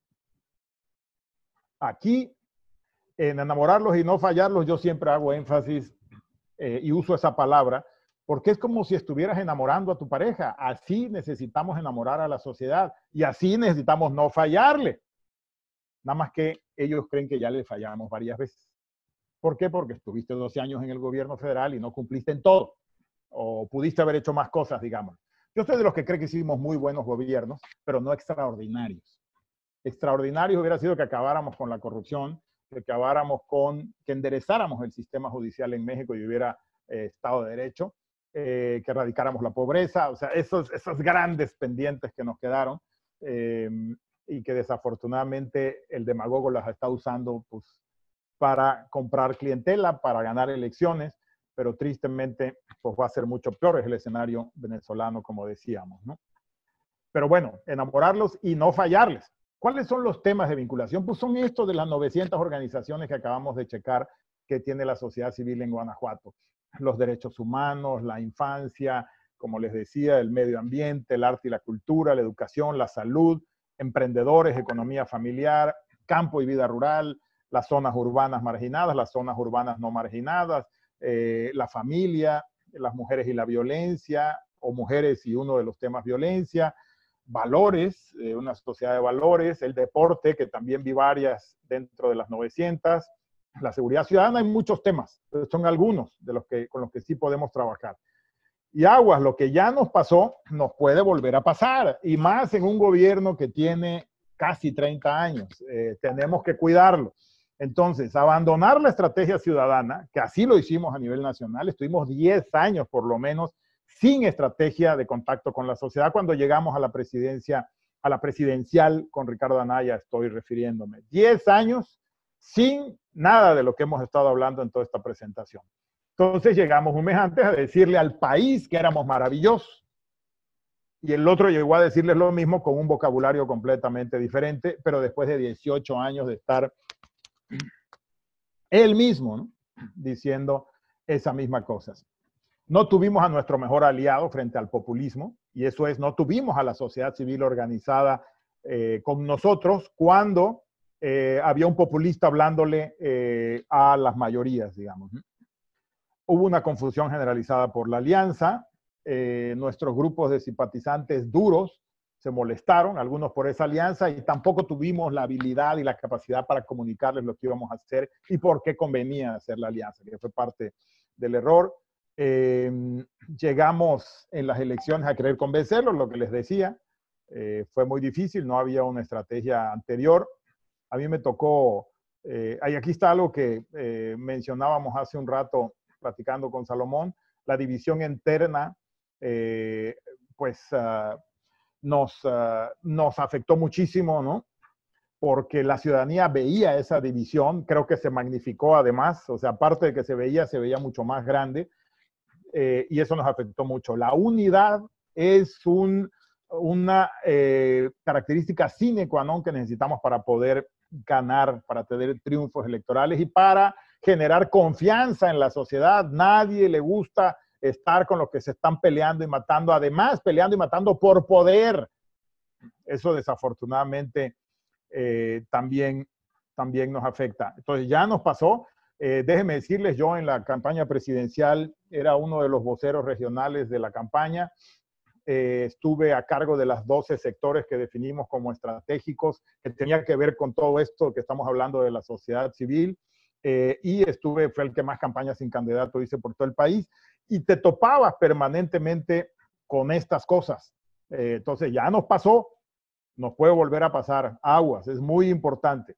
Aquí, en enamorarlos y no fallarlos, yo siempre hago énfasis eh, y uso esa palabra, porque es como si estuvieras enamorando a tu pareja. Así necesitamos enamorar a la sociedad y así necesitamos no fallarle. Nada más que ellos creen que ya le fallamos varias veces. ¿Por qué? Porque estuviste doce años en el gobierno federal y no cumpliste en todo. O pudiste haber hecho más cosas, digamos. Yo soy de los que cree que hicimos muy buenos gobiernos, pero no extraordinarios. extraordinarios hubiera sido que acabáramos con la corrupción, que acabáramos con, que enderezáramos el sistema judicial en México y hubiera eh, Estado de Derecho, eh, que erradicáramos la pobreza, o sea, esos, esos grandes pendientes que nos quedaron eh, y que desafortunadamente el demagogo las está usando pues, para comprar clientela, para ganar elecciones, pero tristemente pues, va a ser mucho peor, es el escenario venezolano, como decíamos, ¿no? Pero bueno, enamorarlos y no fallarles. ¿Cuáles son los temas de vinculación? Pues son estos de las novecientas organizaciones que acabamos de checar que tiene la sociedad civil en Guanajuato. Los derechos humanos, la infancia, como les decía, el medio ambiente, el arte y la cultura, la educación, la salud, emprendedores, economía familiar, campo y vida rural, las zonas urbanas marginadas, las zonas urbanas no marginadas, eh, la familia, las mujeres y la violencia, o mujeres y uno de los temas violencia, valores, eh, una sociedad de valores, el deporte, que también vi varias dentro de las novecientas, la seguridad ciudadana, hay muchos temas, pero son algunos de los que, con los que sí podemos trabajar. Y aguas, lo que ya nos pasó, nos puede volver a pasar, y más en un gobierno que tiene casi treinta años, eh, tenemos que cuidarlo. Entonces, abandonar la estrategia ciudadana, que así lo hicimos a nivel nacional, estuvimos diez años por lo menos sin estrategia de contacto con la sociedad. Cuando llegamos a la presidencia, a la presidencial con Ricardo Anaya estoy refiriéndome. diez años sin nada de lo que hemos estado hablando en toda esta presentación. Entonces llegamos un mes antes a decirle al país que éramos maravillosos. Y el otro llegó a decirles lo mismo con un vocabulario completamente diferente, pero después de dieciocho años de estar él mismo, ¿no?, diciendo esa misma cosa. No tuvimos a nuestro mejor aliado frente al populismo, y eso es, no tuvimos a la sociedad civil organizada eh, con nosotros cuando eh, había un populista hablándole eh, a las mayorías, digamos. Hubo una confusión generalizada por la alianza, eh, nuestros grupos de simpatizantes duros se molestaron, algunos por esa alianza, y tampoco tuvimos la habilidad y la capacidad para comunicarles lo que íbamos a hacer y por qué convenía hacer la alianza, que fue parte del error. Eh, llegamos en las elecciones a querer convencerlos, lo que les decía, eh, fue muy difícil, no había una estrategia anterior. A mí me tocó, eh, ahí aquí está algo que eh, mencionábamos hace un rato platicando con Salomón, la división interna, eh, pues uh, nos, uh, nos afectó muchísimo, ¿no? Porque la ciudadanía veía esa división, creo que se magnificó además, o sea, aparte de que se veía, se veía mucho más grande, eh, y eso nos afectó mucho. La unidad es un, una eh, característica sine qua non que necesitamos para poder ganar, para tener triunfos electorales y para generar confianza en la sociedad. Nadie le gusta estar con los que se están peleando y matando, además peleando y matando por poder. Eso desafortunadamente eh, también, también nos afecta. Entonces ya nos pasó. Eh, déjenme decirles, yo en la campaña presidencial era uno de los voceros regionales de la campaña. Eh, estuve a cargo de las doce sectores que definimos como estratégicos, que tenía que ver con todo esto que estamos hablando de la sociedad civil. Eh, y estuve, fue el que más campañas sin candidato hice por todo el país, y te topabas permanentemente con estas cosas. Eh, entonces ya nos pasó, nos puede volver a pasar. Aguas, es muy importante.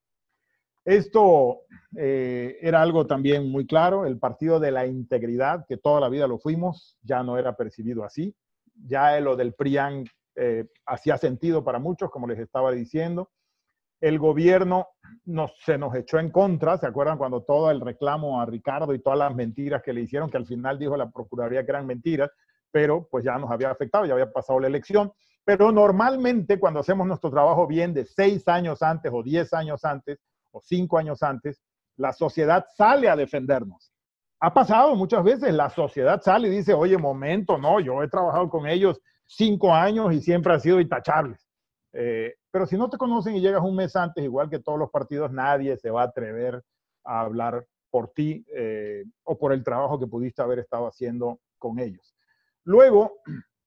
Esto eh, era algo también muy claro, el partido de la integridad, que toda la vida lo fuimos, ya no era percibido así. Ya lo del PRIAN eh, hacía sentido para muchos, como les estaba diciendo. El gobierno nos, se nos echó en contra, ¿se acuerdan cuando todo el reclamo a Ricardo y todas las mentiras que le hicieron, que al final dijo la Procuraduría que eran mentiras, pero pues ya nos había afectado, ya había pasado la elección? Pero normalmente cuando hacemos nuestro trabajo bien de seis años antes o diez años antes o cinco años antes, la sociedad sale a defendernos. Ha pasado muchas veces, la sociedad sale y dice, oye, momento, no, yo he trabajado con ellos cinco años y siempre han sido intachables. Eh, pero si no te conocen y llegas un mes antes, igual que todos los partidos, nadie se va a atrever a hablar por ti eh, o por el trabajo que pudiste haber estado haciendo con ellos. Luego,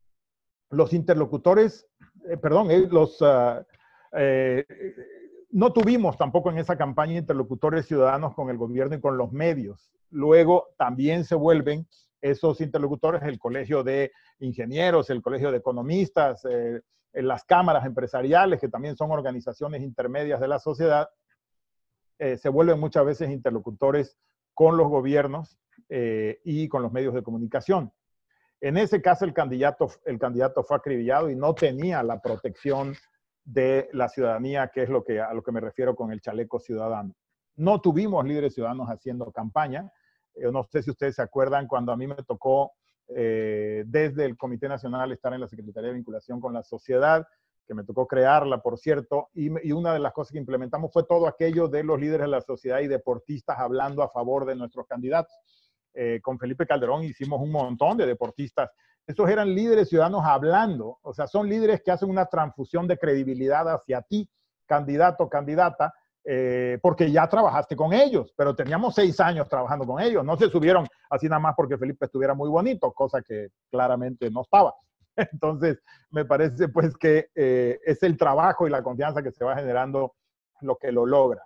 los interlocutores, eh, perdón, eh, los, uh, eh, no tuvimos tampoco en esa campaña interlocutores ciudadanos con el gobierno y con los medios. Luego también se vuelven esos interlocutores el Colegio de Ingenieros, el Colegio de Economistas, eh, en las cámaras empresariales, que también son organizaciones intermedias de la sociedad, eh, se vuelven muchas veces interlocutores con los gobiernos eh, y con los medios de comunicación. En ese caso, el candidato, el candidato fue acribillado y no tenía la protección de la ciudadanía, que es lo que, a lo que me refiero con el chaleco ciudadano. No tuvimos líderes ciudadanos haciendo campaña. Eh, no sé si ustedes se acuerdan cuando a mí me tocó eh, desde el Comité Nacional estar en la Secretaría de Vinculación con la Sociedad, que me tocó crearla, por cierto, y, y una de las cosas que implementamos fue todo aquello de los líderes de la sociedad y deportistas hablando a favor de nuestros candidatos. Eh, con Felipe Calderón hicimos un montón de deportistas. Esos eran líderes ciudadanos hablando, o sea, son líderes que hacen una transfusión de credibilidad hacia ti, candidato, candidata, eh, porque ya trabajaste con ellos, pero teníamos seis años trabajando con ellos. No se subieron así nada más porque Felipe estuviera muy bonito, cosa que claramente no estaba. Entonces, me parece pues que eh, es el trabajo y la confianza que se va generando lo que lo logra.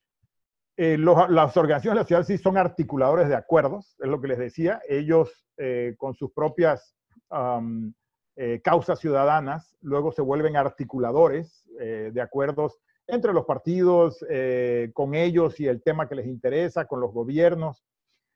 Eh, los, las organizaciones de la ciudad sí son articuladores de acuerdos, es lo que les decía. Ellos eh, con sus propias um, eh, causas ciudadanas luego se vuelven articuladores eh, de acuerdos entre los partidos, eh, con ellos y el tema que les interesa, con los gobiernos.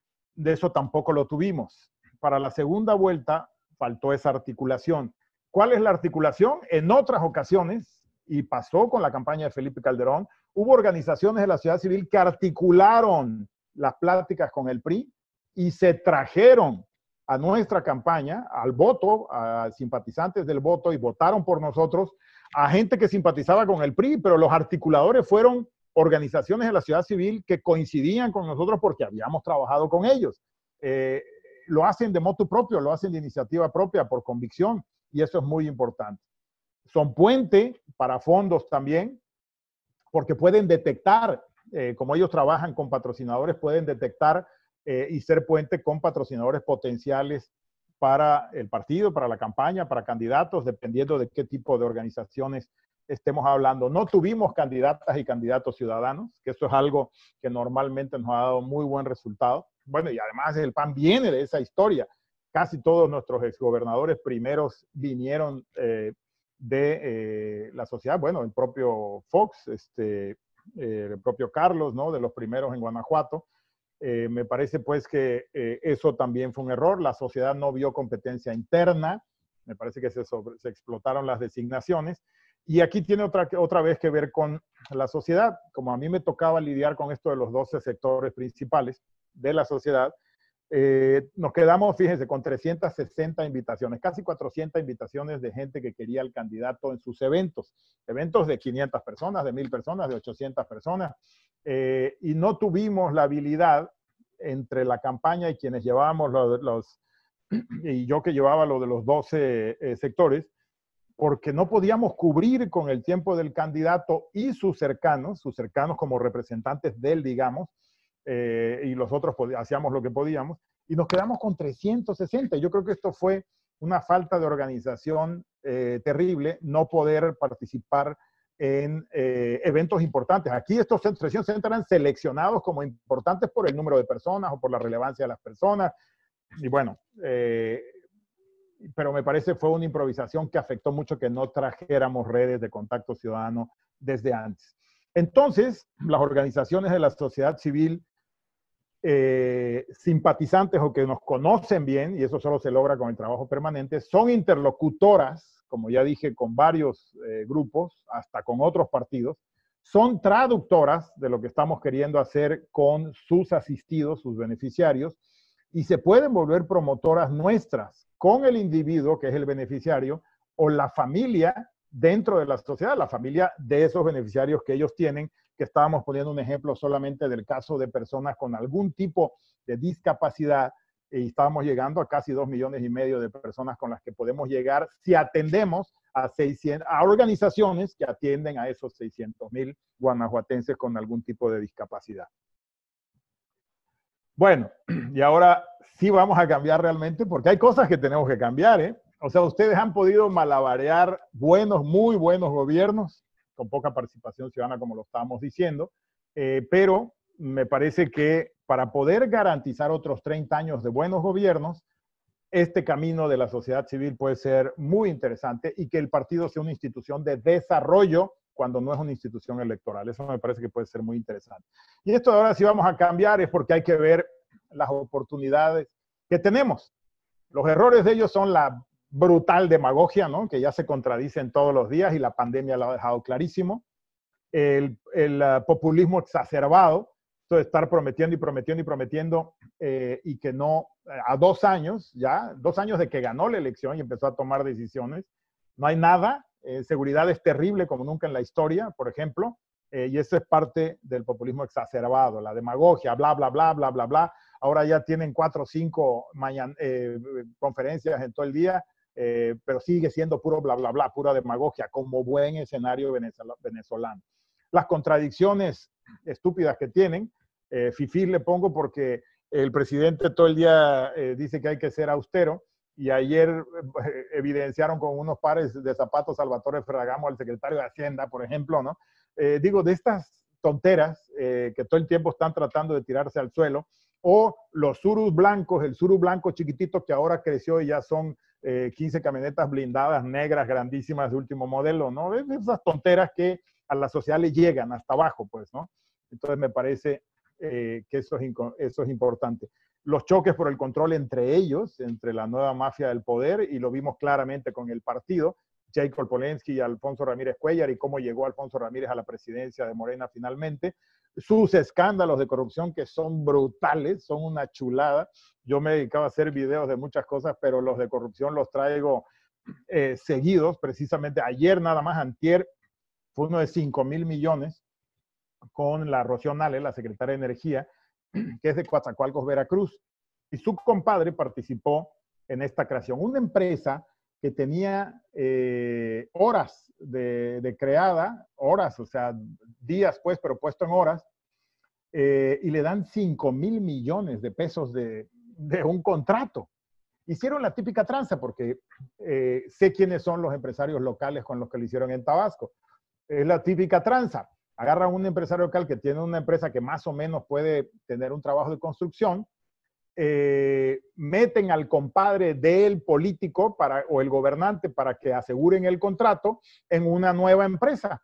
De eso tampoco lo tuvimos. Para la segunda vuelta faltó esa articulación. ¿Cuál es la articulación? En otras ocasiones, y pasó con la campaña de Felipe Calderón, hubo organizaciones de la sociedad civil que articularon las pláticas con el P R I y se trajeron a nuestra campaña, al voto, a simpatizantes del voto, y votaron por nosotros, a gente que simpatizaba con el P R I, pero los articuladores fueron organizaciones de la sociedad civil que coincidían con nosotros porque habíamos trabajado con ellos. Eh, lo hacen de motu propio, lo hacen de iniciativa propia, por convicción, y eso es muy importante. Son puente para fondos también, porque pueden detectar, eh, como ellos trabajan con patrocinadores, pueden detectar eh, y ser puente con patrocinadores potenciales para el partido, para la campaña, para candidatos, dependiendo de qué tipo de organizaciones estemos hablando. No tuvimos candidatas y candidatos ciudadanos, que eso es algo que normalmente nos ha dado muy buen resultado. Bueno, y además el P A N viene de esa historia. Casi todos nuestros exgobernadores primeros vinieron eh, de eh, la sociedad. Bueno, el propio Fox, este, eh, el propio Carlos, ¿no? De los primeros en Guanajuato. Eh, me parece pues que eh, eso también fue un error. La sociedad no vio competencia interna. Me parece que se, sobre, se explotaron las designaciones. Y aquí tiene otra, otra vez que ver con la sociedad. Como a mí me tocaba lidiar con esto de los doce sectores principales de la sociedad, eh, nos quedamos, fíjense, con trescientas sesenta invitaciones, casi cuatrocientas invitaciones de gente que quería al candidato en sus eventos. Eventos de quinientas personas, de mil personas, de ochocientas personas. Eh, y no tuvimos la habilidad entre la campaña y quienes llevábamos los, los y yo que llevaba lo de los doce eh, sectores, porque no podíamos cubrir con el tiempo del candidato y sus cercanos, sus cercanos como representantes de él, digamos, eh, y los otros hacíamos lo que podíamos, y nos quedamos con trescientos sesenta. Yo creo que esto fue una falta de organización eh, terrible, no poder participar en eh, eventos importantes. Aquí estos trescientos sesenta eran seleccionados como importantes por el número de personas o por la relevancia de las personas, y bueno, eh, pero me parece fue una improvisación que afectó mucho que no trajéramos redes de contacto ciudadano desde antes. Entonces, las organizaciones de la sociedad civil eh, simpatizantes o que nos conocen bien, y eso solo se logra con el trabajo permanente, son interlocutoras, como ya dije, con varios eh, grupos, hasta con otros partidos, son traductoras de lo que estamos queriendo hacer con sus asistidos, sus beneficiarios, y se pueden volver promotoras nuestras con el individuo, que es el beneficiario, o la familia dentro de la sociedad, la familia de esos beneficiarios que ellos tienen, que estábamos poniendo un ejemplo solamente del caso de personas con algún tipo de discapacidad, y estábamos llegando a casi dos millones y medio de personas con las que podemos llegar si atendemos a, seiscientas, a organizaciones que atienden a esos seiscientos mil guanajuatenses con algún tipo de discapacidad. Bueno, y ahora sí vamos a cambiar realmente, porque hay cosas que tenemos que cambiar, ¿eh? O sea, ustedes han podido malabarear buenos, muy buenos gobiernos, con poca participación ciudadana, como lo estábamos diciendo, eh, pero me parece que para poder garantizar otros treinta años de buenos gobiernos, este camino de la sociedad civil puede ser muy interesante y que el partido sea una institución de desarrollo cuando no es una institución electoral. Eso me parece que puede ser muy interesante. Y esto ahora sí vamos a cambiar es porque hay que ver las oportunidades que tenemos. Los errores de ellos son la brutal demagogia, ¿no? Que ya se contradicen todos los días y la pandemia lo ha dejado clarísimo. El, el uh, populismo exacerbado, esto de estar prometiendo y prometiendo y prometiendo eh, y que no, a dos años ya, dos años de que ganó la elección y empezó a tomar decisiones, no hay nada, eh, seguridad es terrible como nunca en la historia, por ejemplo, eh, y eso es parte del populismo exacerbado, la demagogia, bla, bla, bla, bla, bla, bla. Ahora ya tienen cuatro o cinco mañana, eh, conferencias en todo el día, eh, pero sigue siendo puro bla, bla, bla, pura demagogia, como buen escenario venezolano. Las contradicciones estúpidas que tienen, eh, fifí le pongo porque el presidente todo el día eh, dice que hay que ser austero y ayer eh, evidenciaron con unos pares de zapatos Salvatore Ferragamo al secretario de Hacienda, por ejemplo, ¿no? Eh, digo, de estas tonteras eh, que todo el tiempo están tratando de tirarse al suelo, o los surus blancos, el suru blanco chiquitito que ahora creció y ya son eh, quince camionetas blindadas negras grandísimas de último modelo, ¿no? Esas tonteras que a la sociedad le llegan hasta abajo, pues, ¿no? Entonces me parece eh, que eso es, eso es importante. Los choques por el control entre ellos, entre la nueva mafia del poder, y lo vimos claramente con el partido, Jacob Polensky y Alfonso Ramírez Cuellar, y cómo llegó Alfonso Ramírez a la presidencia de Morena finalmente. Sus escándalos de corrupción que son brutales, son una chulada. Yo me dedicaba a hacer videos de muchas cosas, pero los de corrupción los traigo eh, seguidos. Precisamente ayer nada más, antier, fue uno de cinco mil millones con la Rocío Nale, la secretaria de Energía, que es de Coatzacoalcos, Veracruz. Y su compadre participó en esta creación. Una empresa que tenía eh, horas de, de creada, horas, o sea, días pues, pero puesto en horas, eh, y le dan cinco mil millones de pesos de, de un contrato. Hicieron la típica tranza porque eh, sé quiénes son los empresarios locales con los que lo hicieron en Tabasco. Es la típica tranza. Agarran un empresario local que tiene una empresa que más o menos puede tener un trabajo de construcción, eh, meten al compadre del político para, o el gobernante para que aseguren el contrato en una nueva empresa,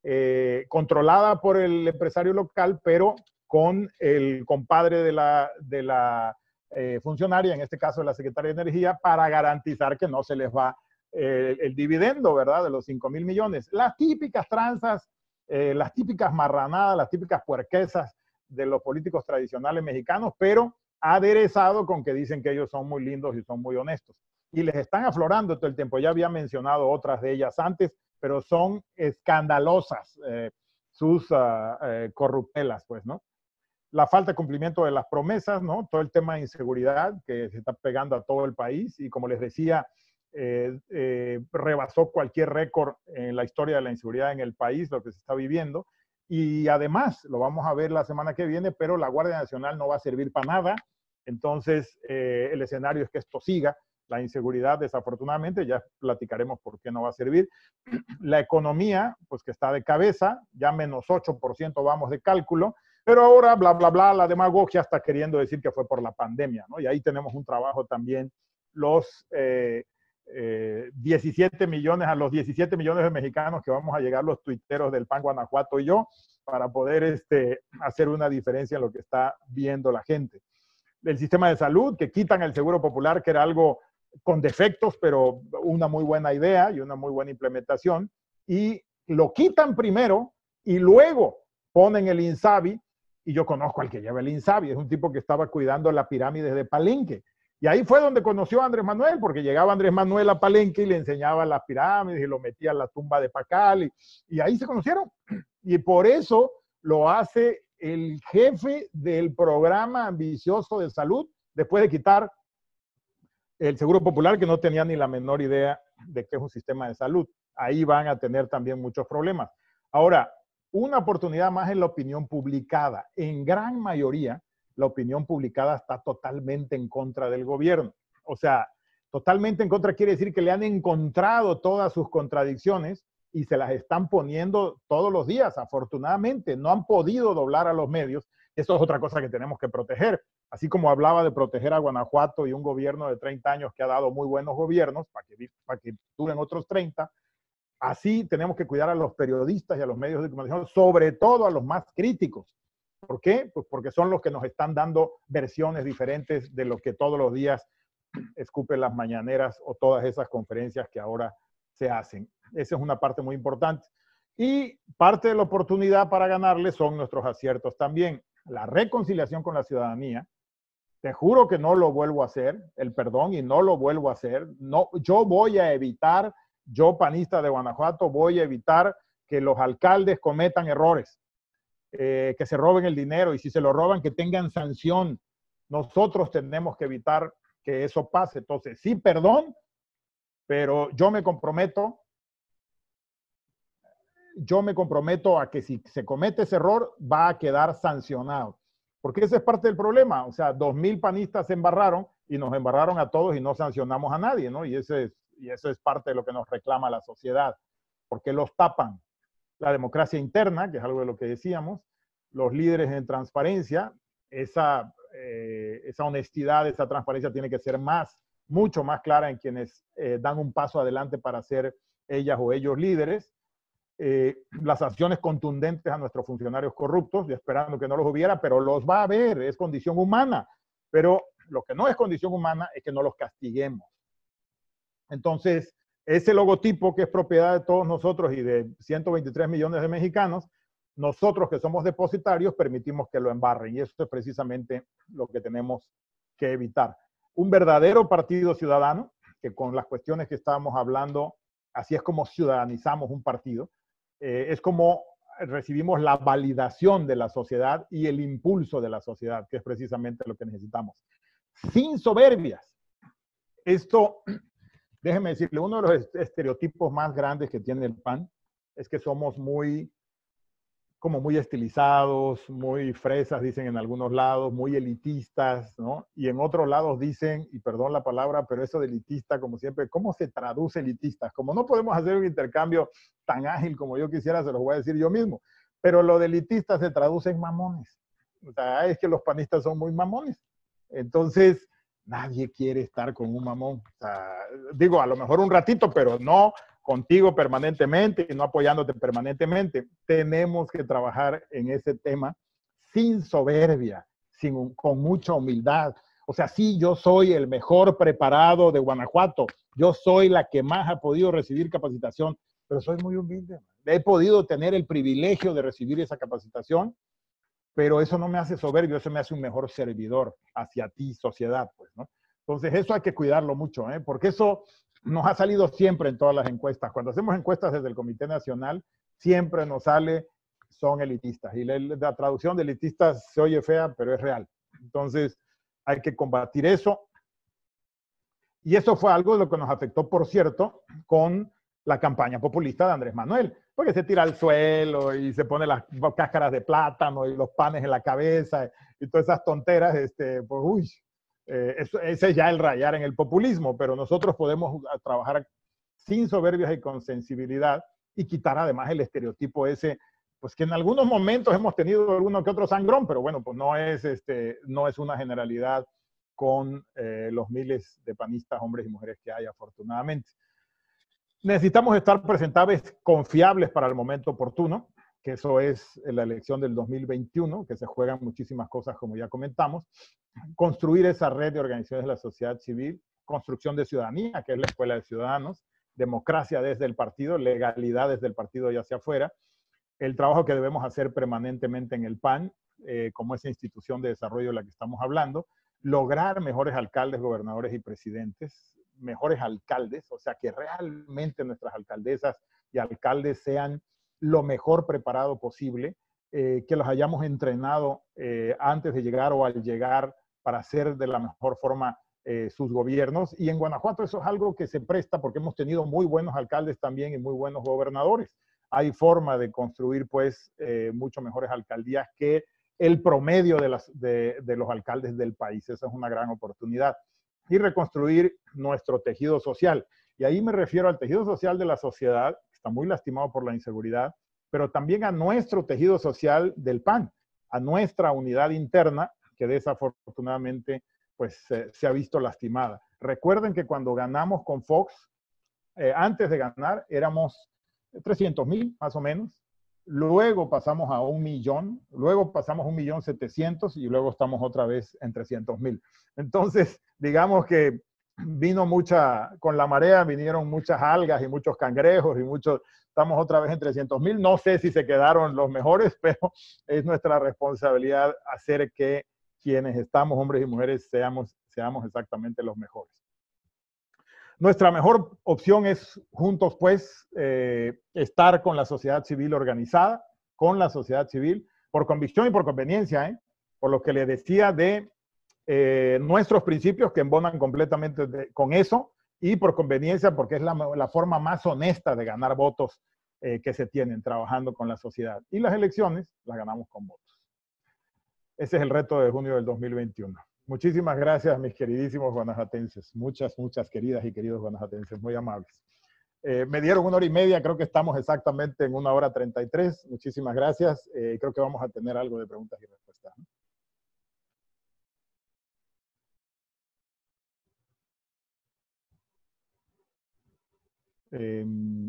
eh, controlada por el empresario local, pero con el compadre de la, de la eh, funcionaria, en este caso de la Secretaría de Energía, para garantizar que no se les va eh, el dividendo, ¿verdad?, de los cinco mil millones. Las típicas tranzas, eh, las típicas marranadas, las típicas puerquesas de los políticos tradicionales mexicanos, pero aderezado con que dicen que ellos son muy lindos y son muy honestos. Y les están aflorando todo el tiempo. Ya había mencionado otras de ellas antes, pero son escandalosas eh, sus uh, eh, corruptelas, pues, ¿no? La falta de cumplimiento de las promesas, ¿no? Todo el tema de inseguridad que se está pegando a todo el país y, como les decía, eh, eh, rebasó cualquier récord en la historia de la inseguridad en el país, lo que se está viviendo. Y además, lo vamos a ver la semana que viene, pero la Guardia Nacional no va a servir para nada. Entonces, eh, el escenario es que esto siga. La inseguridad, desafortunadamente, ya platicaremos por qué no va a servir. La economía, pues que está de cabeza, ya menos ocho por ciento vamos de cálculo, pero ahora, bla, bla, bla, la demagogia está queriendo decir que fue por la pandemia, ¿no? Y ahí tenemos un trabajo también. Los eh, eh, diecisiete millones, a los diecisiete millones de mexicanos que vamos a llegar los tuiteros del P A N Guanajuato y yo, para poder este, hacer una diferencia en lo que está viendo la gente. El sistema de salud, que quitan el Seguro Popular, que era algo con defectos, pero una muy buena idea y una muy buena implementación, y lo quitan primero y luego ponen el INSABI, y yo conozco al que lleva el INSABI, es un tipo que estaba cuidando la pirámide de Palenque, y ahí fue donde conoció a Andrés Manuel, porque llegaba Andrés Manuel a Palenque y le enseñaba las pirámides y lo metía a la tumba de Pacal, y, y ahí se conocieron, y por eso lo hace el jefe del programa ambicioso de salud, después de quitar el Seguro Popular, que no tenía ni la menor idea de qué es un sistema de salud. Ahí van a tener también muchos problemas. Ahora, una oportunidad más en la opinión publicada. En gran mayoría, la opinión publicada está totalmente en contra del gobierno. O sea, totalmente en contra quiere decir que le han encontrado todas sus contradicciones y se las están poniendo todos los días. Afortunadamente, no han podido doblar a los medios, Eso es otra cosa que tenemos que proteger. Así como hablaba de proteger a Guanajuato y un gobierno de treinta años que ha dado muy buenos gobiernos para que, para que duren otros treinta, así tenemos que cuidar a los periodistas y a los medios de comunicación, sobre todo a los más críticos. ¿Por qué? Pues porque son los que nos están dando versiones diferentes de lo que todos los días escupen las mañaneras o todas esas conferencias que ahora se hacen. Esa es una parte muy importante. Y parte de la oportunidad para ganarle son nuestros aciertos también. La reconciliación con la ciudadanía. Te juro que no lo vuelvo a hacer, el perdón, y no lo vuelvo a hacer. No, yo voy a evitar, yo panista de Guanajuato, voy a evitar que los alcaldes cometan errores, eh, que se roben el dinero, y si se lo roban, que tengan sanción. Nosotros tenemos que evitar que eso pase. Entonces, sí, perdón, pero yo me comprometo, yo me comprometo a que si se comete ese error, va a quedar sancionado. Porque ese es parte del problema. O sea, dos mil panistas se embarraron y nos embarraron a todos y no sancionamos a nadie, ¿no? Y, ese es, y eso es parte de lo que nos reclama la sociedad. Porque los tapan. La democracia interna, que es algo de lo que decíamos, los líderes en transparencia, esa, eh, esa honestidad, esa transparencia tiene que ser más, mucho más clara en quienes eh, dan un paso adelante para ser ellas o ellos líderes. Eh, las sanciones contundentes a nuestros funcionarios corruptos, y esperando que no los hubiera, pero los va a haber, es condición humana. Pero lo que no es condición humana es que no los castiguemos. Entonces, ese logotipo que es propiedad de todos nosotros y de ciento veintitrés millones de mexicanos, nosotros que somos depositarios permitimos que lo embarren, y eso es precisamente lo que tenemos que evitar. Un verdadero partido ciudadano, que con las cuestiones que estábamos hablando, así es como ciudadanizamos un partido, eh, es como recibimos la validación de la sociedad y el impulso de la sociedad, que es precisamente lo que necesitamos. Sin soberbias. Esto, déjeme decirle, uno de los estereotipos más grandes que tiene el P A N es que somos muy, como muy estilizados, muy fresas, dicen en algunos lados, muy elitistas, ¿no? Y en otros lados dicen, y perdón la palabra, pero eso de elitista, como siempre, ¿cómo se traduce elitistas? Como no podemos hacer un intercambio tan ágil como yo quisiera, se los voy a decir yo mismo. Pero lo de elitista se traduce en mamones. O sea, es que los panistas son muy mamones. Entonces, nadie quiere estar con un mamón. O sea, digo, a lo mejor un ratito, pero no contigo permanentemente y no apoyándote permanentemente. Tenemos que trabajar en ese tema sin soberbia, sin, con mucha humildad. O sea, sí, yo soy el mejor preparado de Guanajuato. Yo soy la que más ha podido recibir capacitación, pero soy muy humilde. He podido tener el privilegio de recibir esa capacitación, pero eso no me hace soberbio, eso me hace un mejor servidor hacia ti, sociedad, pues, ¿no? Entonces, eso hay que cuidarlo mucho, ¿eh? Porque eso nos ha salido siempre en todas las encuestas. Cuando hacemos encuestas desde el Comité Nacional, siempre nos sale, son elitistas. Y la, la traducción de elitistas se oye fea, pero es real. Entonces, hay que combatir eso. Y eso fue algo de lo que nos afectó, por cierto, con la campaña populista de Andrés Manuel, porque se tira al suelo y se pone las cáscaras de plátano y los panes en la cabeza y todas esas tonteras, este, pues, uy, eh, eso, ese es ya el rayar en el populismo, pero nosotros podemos trabajar sin soberbias y con sensibilidad y quitar además el estereotipo ese, pues que en algunos momentos hemos tenido alguno que otro sangrón, pero bueno, pues no es, este, no es una generalidad con eh, los miles de panistas, hombres y mujeres que hay, afortunadamente. Necesitamos estar presentables, confiables para el momento oportuno, que eso es la elección del dos mil veintiuno, que se juegan muchísimas cosas, como ya comentamos. Construir esa red de organizaciones de la sociedad civil, construcción de ciudadanía, que es la Escuela de Ciudadanos, democracia desde el partido, legalidad desde el partido y hacia afuera, el trabajo que debemos hacer permanentemente en el P A N, eh, como esa institución de desarrollo de la que estamos hablando, lograr mejores alcaldes, gobernadores y presidentes, mejores alcaldes, o sea, que realmente nuestras alcaldesas y alcaldes sean lo mejor preparado posible, eh, que los hayamos entrenado eh, antes de llegar o al llegar para hacer de la mejor forma eh, sus gobiernos. Y en Guanajuato eso es algo que se presta porque hemos tenido muy buenos alcaldes también y muy buenos gobernadores. Hay forma de construir, pues, eh, mucho mejores alcaldías que el promedio de, las, de, de los alcaldes del país. Esa es una gran oportunidad. Y reconstruir nuestro tejido social. Y ahí me refiero al tejido social de la sociedad, que está muy lastimado por la inseguridad, pero también a nuestro tejido social del P A N, a nuestra unidad interna, que desafortunadamente pues, eh, se ha visto lastimada. Recuerden que cuando ganamos con Fox, eh, antes de ganar éramos trescientos mil más o menos, luego pasamos a un millón, luego pasamos a un millón setecientos y luego estamos otra vez en trescientos mil. Entonces, digamos que vino mucha, con la marea vinieron muchas algas y muchos cangrejos y muchos, estamos otra vez en trescientos mil. No sé si se quedaron los mejores, pero es nuestra responsabilidad hacer que quienes estamos, hombres y mujeres, seamos, seamos exactamente los mejores. Nuestra mejor opción es juntos, pues, eh, estar con la sociedad civil organizada, con la sociedad civil, por convicción y por conveniencia, ¿eh? Por lo que le decía de eh, nuestros principios que embonan completamente de, con eso, y por conveniencia porque es la, la forma más honesta de ganar votos eh, que se tienen trabajando con la sociedad. Y las elecciones las ganamos con votos. Ese es el reto de junio del dos mil veintiuno. Muchísimas gracias, mis queridísimos guanajuatenses. Muchas, muchas queridas y queridos guanajuatenses, muy amables. Eh, me dieron una hora y media, creo que estamos exactamente en una hora treinta y tres. Muchísimas gracias. Eh, creo que vamos a tener algo de preguntas y respuestas, ¿no? Eh,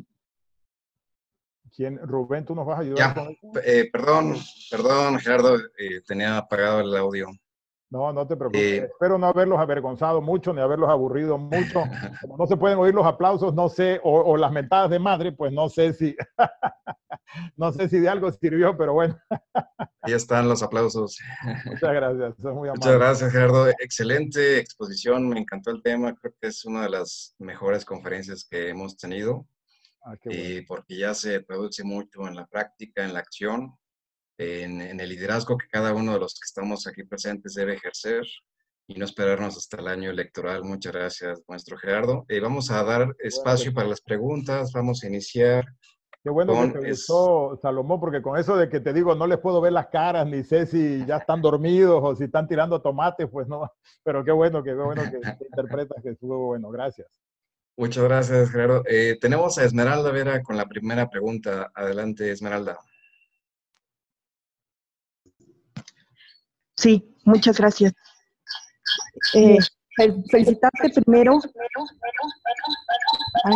¿Quién? Rubén, ¿tú nos vas a ayudar? Ya, con eso? eh, perdón, perdón, Gerardo, eh, tenía apagado el audio. No, no te preocupes. Eh, Espero no haberlos avergonzado mucho, ni haberlos aburrido mucho. Como no se pueden oír los aplausos, no sé, o, o las mentadas de madre, pues no sé si, no sé si de algo sirvió, pero bueno. Ahí están los aplausos. Muchas gracias, son muy amables. Muchas gracias, Gerardo. Excelente exposición, me encantó el tema. Creo que es una de las mejores conferencias que hemos tenido. Ah, qué bueno. Eh, porque ya se traduce mucho en la práctica, en la acción, en, en el liderazgo que cada uno de los que estamos aquí presentes debe ejercer y no esperarnos hasta el año electoral. Muchas gracias, maestro Gerardo. Eh, vamos a dar espacio para las preguntas, vamos a iniciar. Qué bueno con, que te es, gustó, Salomón, porque con eso de que te digo, no les puedo ver las caras, ni sé si ya están dormidos o si están tirando tomates, pues no, pero qué bueno, qué bueno que te interpretas, que estuvo bueno, gracias. Muchas gracias, Gerardo. Eh, tenemos a Esmeralda Vera con la primera pregunta. Adelante, Esmeralda. Sí, muchas gracias. Eh, fel felicitarte primero. Ay.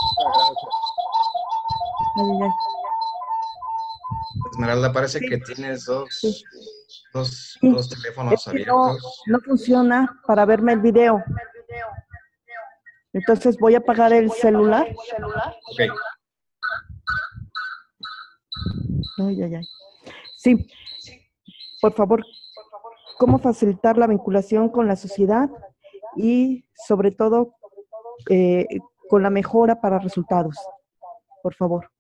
Ay, ay. Esmeralda, parece Sí. que tienes dos, Sí. dos, Sí. dos teléfonos Es que no, abiertos. no funciona para verme el video. Entonces voy a apagar el celular. Ok. Ay, ay, ay. Sí, por favor, ¿cómo facilitar la vinculación con la sociedad y sobre todo eh, con la mejora para resultados? Por favor.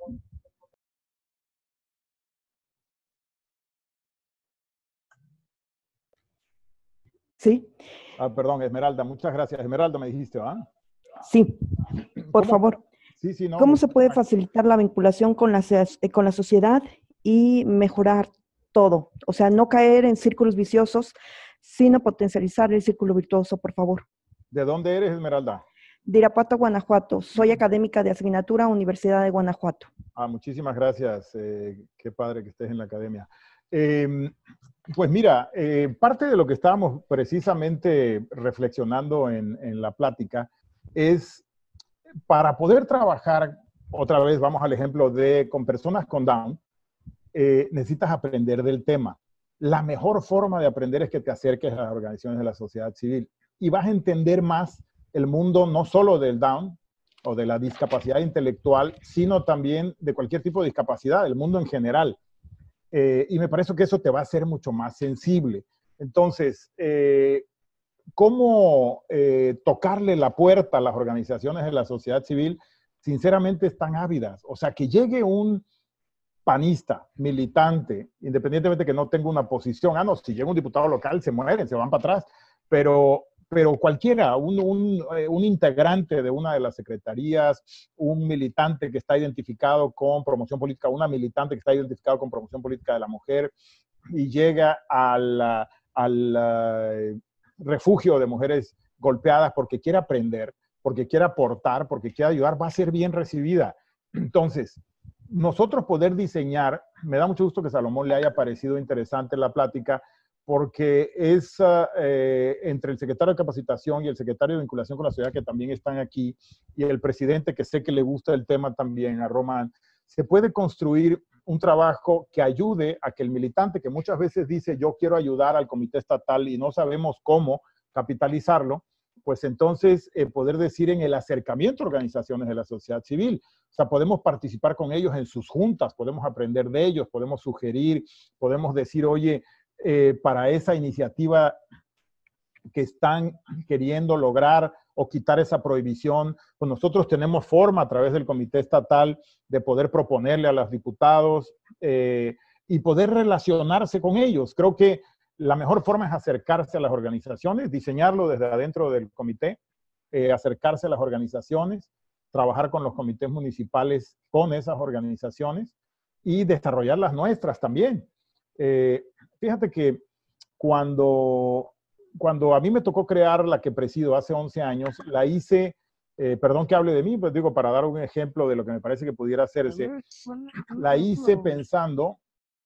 ¿Sí? Ah, perdón, Esmeralda, muchas gracias. Esmeralda me dijiste, ¿ah? Sí, por ¿Cómo? favor. Sí, sí, no. ¿Cómo se puede facilitar la vinculación con la, eh, con la sociedad y mejorar todo? O sea, no caer en círculos viciosos, sino potencializar el círculo virtuoso, por favor. ¿De dónde eres, Esmeralda? De Irapuato, Guanajuato. Soy académica de asignatura Universidad de Guanajuato. Ah, muchísimas gracias. Eh, qué padre que estés en la academia. Eh, pues mira, eh, parte de lo que estábamos precisamente reflexionando en, en la plática es para poder trabajar, otra vez vamos al ejemplo de con personas con Down, eh, necesitas aprender del tema. La mejor forma de aprender es que te acerques a las organizaciones de la sociedad civil y vas a entender más el mundo no solo del Down o de la discapacidad intelectual, sino también de cualquier tipo de discapacidad, el mundo en general. Eh, y me parece que eso te va a hacer mucho más sensible. Entonces, eh, ¿cómo eh, tocarle la puerta a las organizaciones de la sociedad civil? Sinceramente están ávidas. O sea, que llegue un panista, militante, independientemente que no tenga una posición. Ah, no, si llega un diputado local se mueren, se van para atrás. Pero, pero cualquiera, un, un, un integrante de una de las secretarías, un militante que está identificado con promoción política, una militante que está identificado con promoción política de la mujer y llega al, al refugio de mujeres golpeadas porque quiere aprender, porque quiere aportar, porque quiere ayudar, va a ser bien recibida. Entonces, nosotros poder diseñar, me da mucho gusto que Salomón le haya parecido interesante la plática, porque es eh, entre el secretario de Capacitación y el secretario de Vinculación con la Sociedad, que también están aquí, y el presidente, que sé que le gusta el tema también, a Román, se puede construir un trabajo que ayude a que el militante, que muchas veces dice yo quiero ayudar al comité estatal y no sabemos cómo capitalizarlo, pues entonces eh, poder decir en el acercamiento a organizaciones de la sociedad civil. O sea, podemos participar con ellos en sus juntas, podemos aprender de ellos, podemos sugerir, podemos decir, oye, eh, para esa iniciativa que están queriendo lograr o quitar esa prohibición, pues nosotros tenemos forma a través del comité estatal de poder proponerle a los diputados eh, y poder relacionarse con ellos. Creo que la mejor forma es acercarse a las organizaciones, diseñarlo desde adentro del comité, eh, acercarse a las organizaciones, trabajar con los comités municipales con esas organizaciones y desarrollar las nuestras también. Eh, fíjate que cuando, cuando a mí me tocó crear la que presido hace once años, la hice, eh, perdón que hable de mí, pues digo, para dar un ejemplo de lo que me parece que pudiera hacerse, la hice pensando,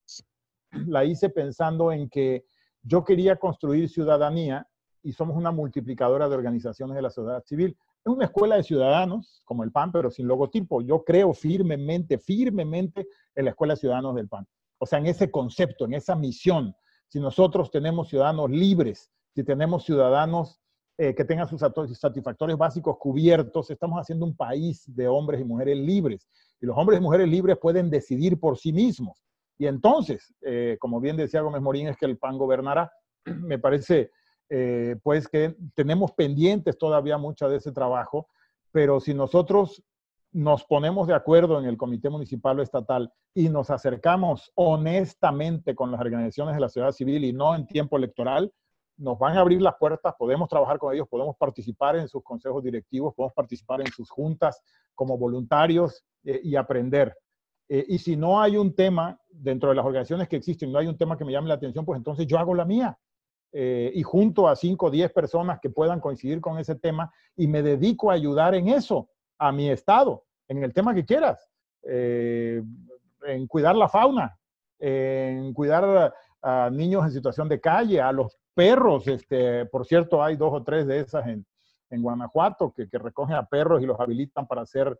la hice pensando en que yo quería construir ciudadanía y somos una multiplicadora de organizaciones de la sociedad civil. Es una escuela de ciudadanos, como el P A N, pero sin logotipo. Yo creo firmemente, firmemente en la escuela de ciudadanos del P A N. O sea, en ese concepto, en esa misión. Si nosotros tenemos ciudadanos libres, si tenemos ciudadanos eh, que tengan sus satisfactores básicos cubiertos, estamos haciendo un país de hombres y mujeres libres. Y los hombres y mujeres libres pueden decidir por sí mismos. Y entonces, eh, como bien decía Gómez Morín, es que el P A N gobernará. Me parece, eh, pues, que tenemos pendientes todavía mucho de ese trabajo, pero si nosotros nos ponemos de acuerdo en el comité municipal o estatal y nos acercamos honestamente con las organizaciones de la sociedad civil y no en tiempo electoral, nos van a abrir las puertas, podemos trabajar con ellos, podemos participar en sus consejos directivos, podemos participar en sus juntas como voluntarios eh, y aprender. Eh, y si no hay un tema dentro de las organizaciones que existen, no hay un tema que me llame la atención, pues entonces yo hago la mía. Eh, y junto a cinco o diez personas que puedan coincidir con ese tema y me dedico a ayudar en eso, a mi estado, en el tema que quieras, eh, en cuidar la fauna, en cuidar a, a niños en situación de calle, a los perros. Este, por cierto, hay dos o tres de esas en, en Guanajuato que, que recogen a perros y los habilitan para ser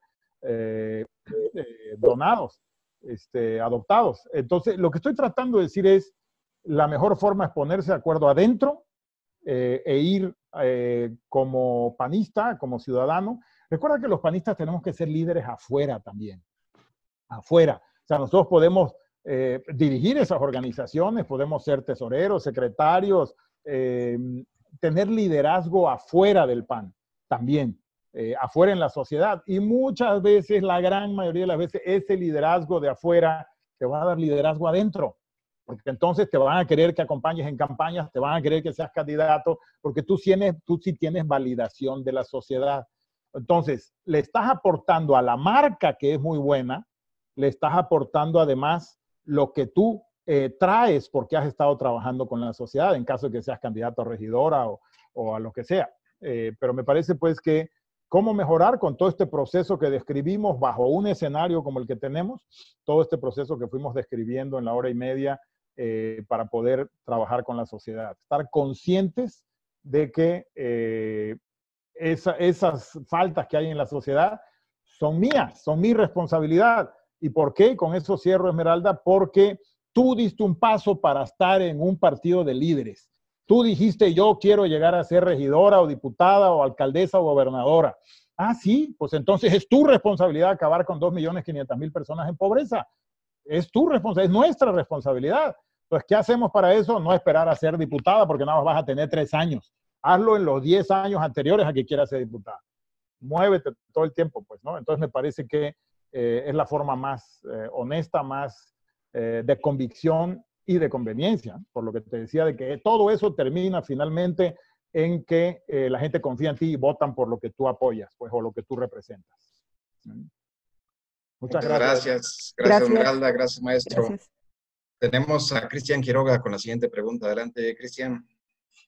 eh, eh, donados, este, adoptados. Entonces, lo que estoy tratando de decir es, la mejor forma es ponerse de acuerdo adentro eh, e ir eh, como panista, como ciudadano. Recuerda que los panistas tenemos que ser líderes afuera también, afuera. O sea, nosotros podemos eh, dirigir esas organizaciones, podemos ser tesoreros, secretarios, eh, tener liderazgo afuera del P A N también, eh, afuera en la sociedad. Y muchas veces, la gran mayoría de las veces, ese liderazgo de afuera te va a dar liderazgo adentro. Porque entonces te van a querer que acompañes en campañas, te van a querer que seas candidato, porque tú, tienes, tú sí tienes validación de la sociedad. Entonces, le estás aportando a la marca, que es muy buena, le estás aportando además lo que tú eh, traes porque has estado trabajando con la sociedad, en caso de que seas candidato a regidora o, o a lo que sea. Eh, pero me parece pues que cómo mejorar con todo este proceso que describimos bajo un escenario como el que tenemos, todo este proceso que fuimos describiendo en la hora y media eh, para poder trabajar con la sociedad. Estar conscientes de que eh, esa, esas faltas que hay en la sociedad son mías, son mi responsabilidad. ¿Y por qué? Con eso cierro, Esmeralda, porque tú diste un paso para estar en un partido de líderes. Tú dijiste, yo quiero llegar a ser regidora o diputada o alcaldesa o gobernadora. Ah, sí, pues entonces es tu responsabilidad acabar con dos millones quinientas mil personas en pobreza. Es tu responsabilidad, es nuestra responsabilidad. Entonces, ¿qué hacemos para eso? No esperar a ser diputada porque nada más vas a tener tres años. Hazlo en los diez años anteriores a que quieras ser diputada. Muévete todo el tiempo, pues, ¿no? Entonces, me parece que eh, es la forma más eh, honesta, más eh, de convicción y de conveniencia, por lo que te decía de que todo eso termina finalmente en que eh, la gente confía en ti y votan por lo que tú apoyas, pues, o lo que tú representas. ¿Sí? Muchas, Muchas gracias. Gracias, gracias Esmeralda, gracias maestro. Gracias. Tenemos a Cristian Quiroga con la siguiente pregunta. Adelante, Cristian.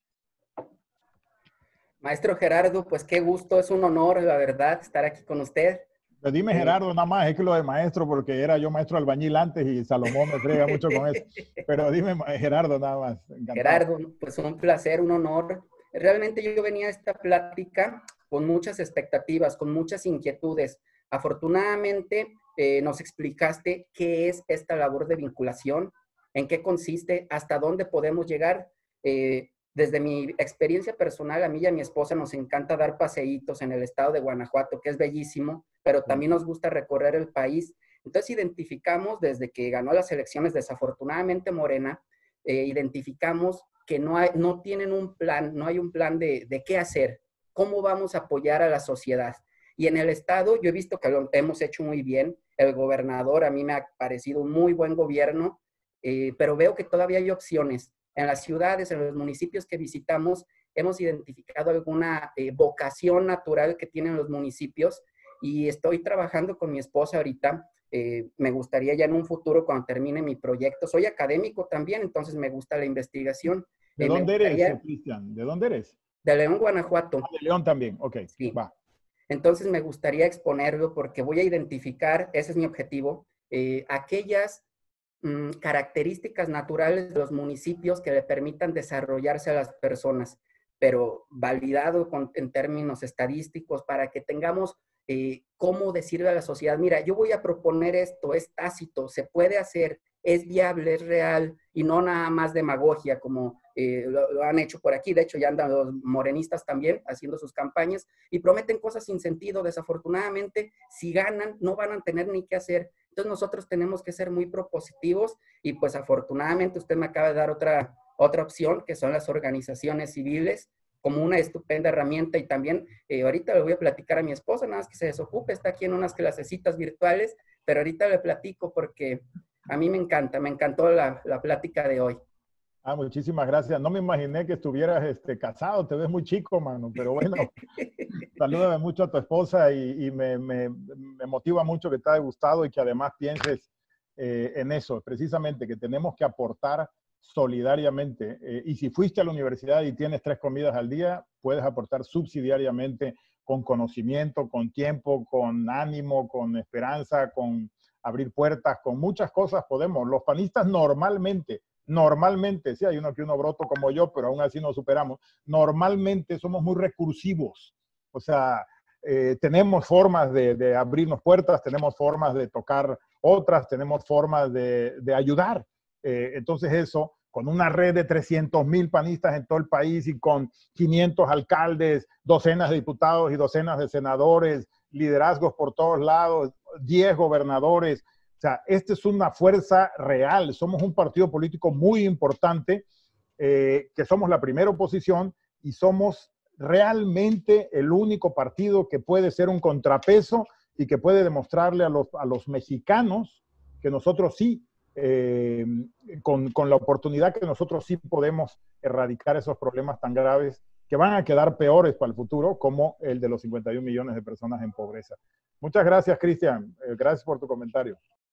Maestro Gerardo, pues qué gusto, es un honor, la verdad, estar aquí con usted. Pero dime Gerardo nada más, es que lo de maestro, porque era yo maestro albañil antes y Salomón me frega mucho con eso. Pero dime Gerardo nada más. Encantado. Gerardo, pues un placer, un honor. Realmente yo venía a esta plática con muchas expectativas, con muchas inquietudes. Afortunadamente eh, nos explicaste qué es esta labor de vinculación, en qué consiste, hasta dónde podemos llegar. Eh, desde mi experiencia personal, a mí y a mi esposa nos encanta dar paseítos en el estado de Guanajuato, que es bellísimo, pero también nos gusta recorrer el país. Entonces identificamos, desde que ganó las elecciones desafortunadamente Morena, eh, identificamos que no, hay, no tienen un plan, no hay un plan de, de qué hacer, cómo vamos a apoyar a la sociedad. Y en el estado yo he visto que lo hemos hecho muy bien. El gobernador a mí me ha parecido un muy buen gobierno, eh, pero veo que todavía hay opciones. En las ciudades, en los municipios que visitamos, hemos identificado alguna eh, vocación natural que tienen los municipios y estoy trabajando con mi esposa ahorita. Eh, me gustaría ya en un futuro, cuando termine mi proyecto, soy académico también, entonces me gusta la investigación. ¿De eh, dónde eres, Cristian? ¿De dónde eres? De León, Guanajuato. Ah, de León también, ok, sí. Va. Entonces me gustaría exponerlo porque voy a identificar, ese es mi objetivo, eh, aquellas mmm, características naturales de los municipios que le permitan desarrollarse a las personas, pero validado con, en términos estadísticos para que tengamos eh, cómo decirle a la sociedad, mira, yo voy a proponer esto, es tácito, se puede hacer, es viable, es real y no nada más demagogia como eh, lo, lo han hecho por aquí. De hecho, ya andan los morenistas también haciendo sus campañas y prometen cosas sin sentido. Desafortunadamente, si ganan, no van a tener ni qué hacer. Entonces, nosotros tenemos que ser muy propositivos y pues afortunadamente usted me acaba de dar otra, otra opción, que son las organizaciones civiles, como una estupenda herramienta. Y también eh, ahorita le voy a platicar a mi esposa, nada más que se desocupe, está aquí en unas clasecitas virtuales, pero ahorita le platico porque a mí me encanta, me encantó la, la plática de hoy. Ah, muchísimas gracias. No me imaginé que estuvieras este, casado, te ves muy chico, mano, pero bueno, salúdame mucho a tu esposa y, y me, me, me motiva mucho que te haya gustado y que además pienses eh, en eso, precisamente, que tenemos que aportar solidariamente. Eh, y si fuiste a la universidad y tienes tres comidas al día, puedes aportar subsidiariamente con conocimiento, con tiempo, con ánimo, con esperanza, con abrir puertas, con muchas cosas podemos. Los panistas normalmente, normalmente, sí hay uno que uno broto como yo, pero aún así nos superamos, normalmente somos muy recursivos. O sea, eh, tenemos formas de, de abrirnos puertas, tenemos formas de tocar otras, tenemos formas de, de ayudar. Eh, entonces eso, con una red de trescientos mil panistas en todo el país y con quinientos alcaldes, docenas de diputados y docenas de senadores, liderazgos por todos lados, diez gobernadores. O sea, esta es una fuerza real. Somos un partido político muy importante, eh, que somos la primera oposición y somos realmente el único partido que puede ser un contrapeso y que puede demostrarle a los, a los mexicanos que nosotros sí, eh, con, con la oportunidad que nosotros sí podemos erradicar esos problemas tan graves que van a quedar peores para el futuro, como el de los cincuenta y un millones de personas en pobreza. Muchas gracias, Cristian. Eh, gracias por tu comentario.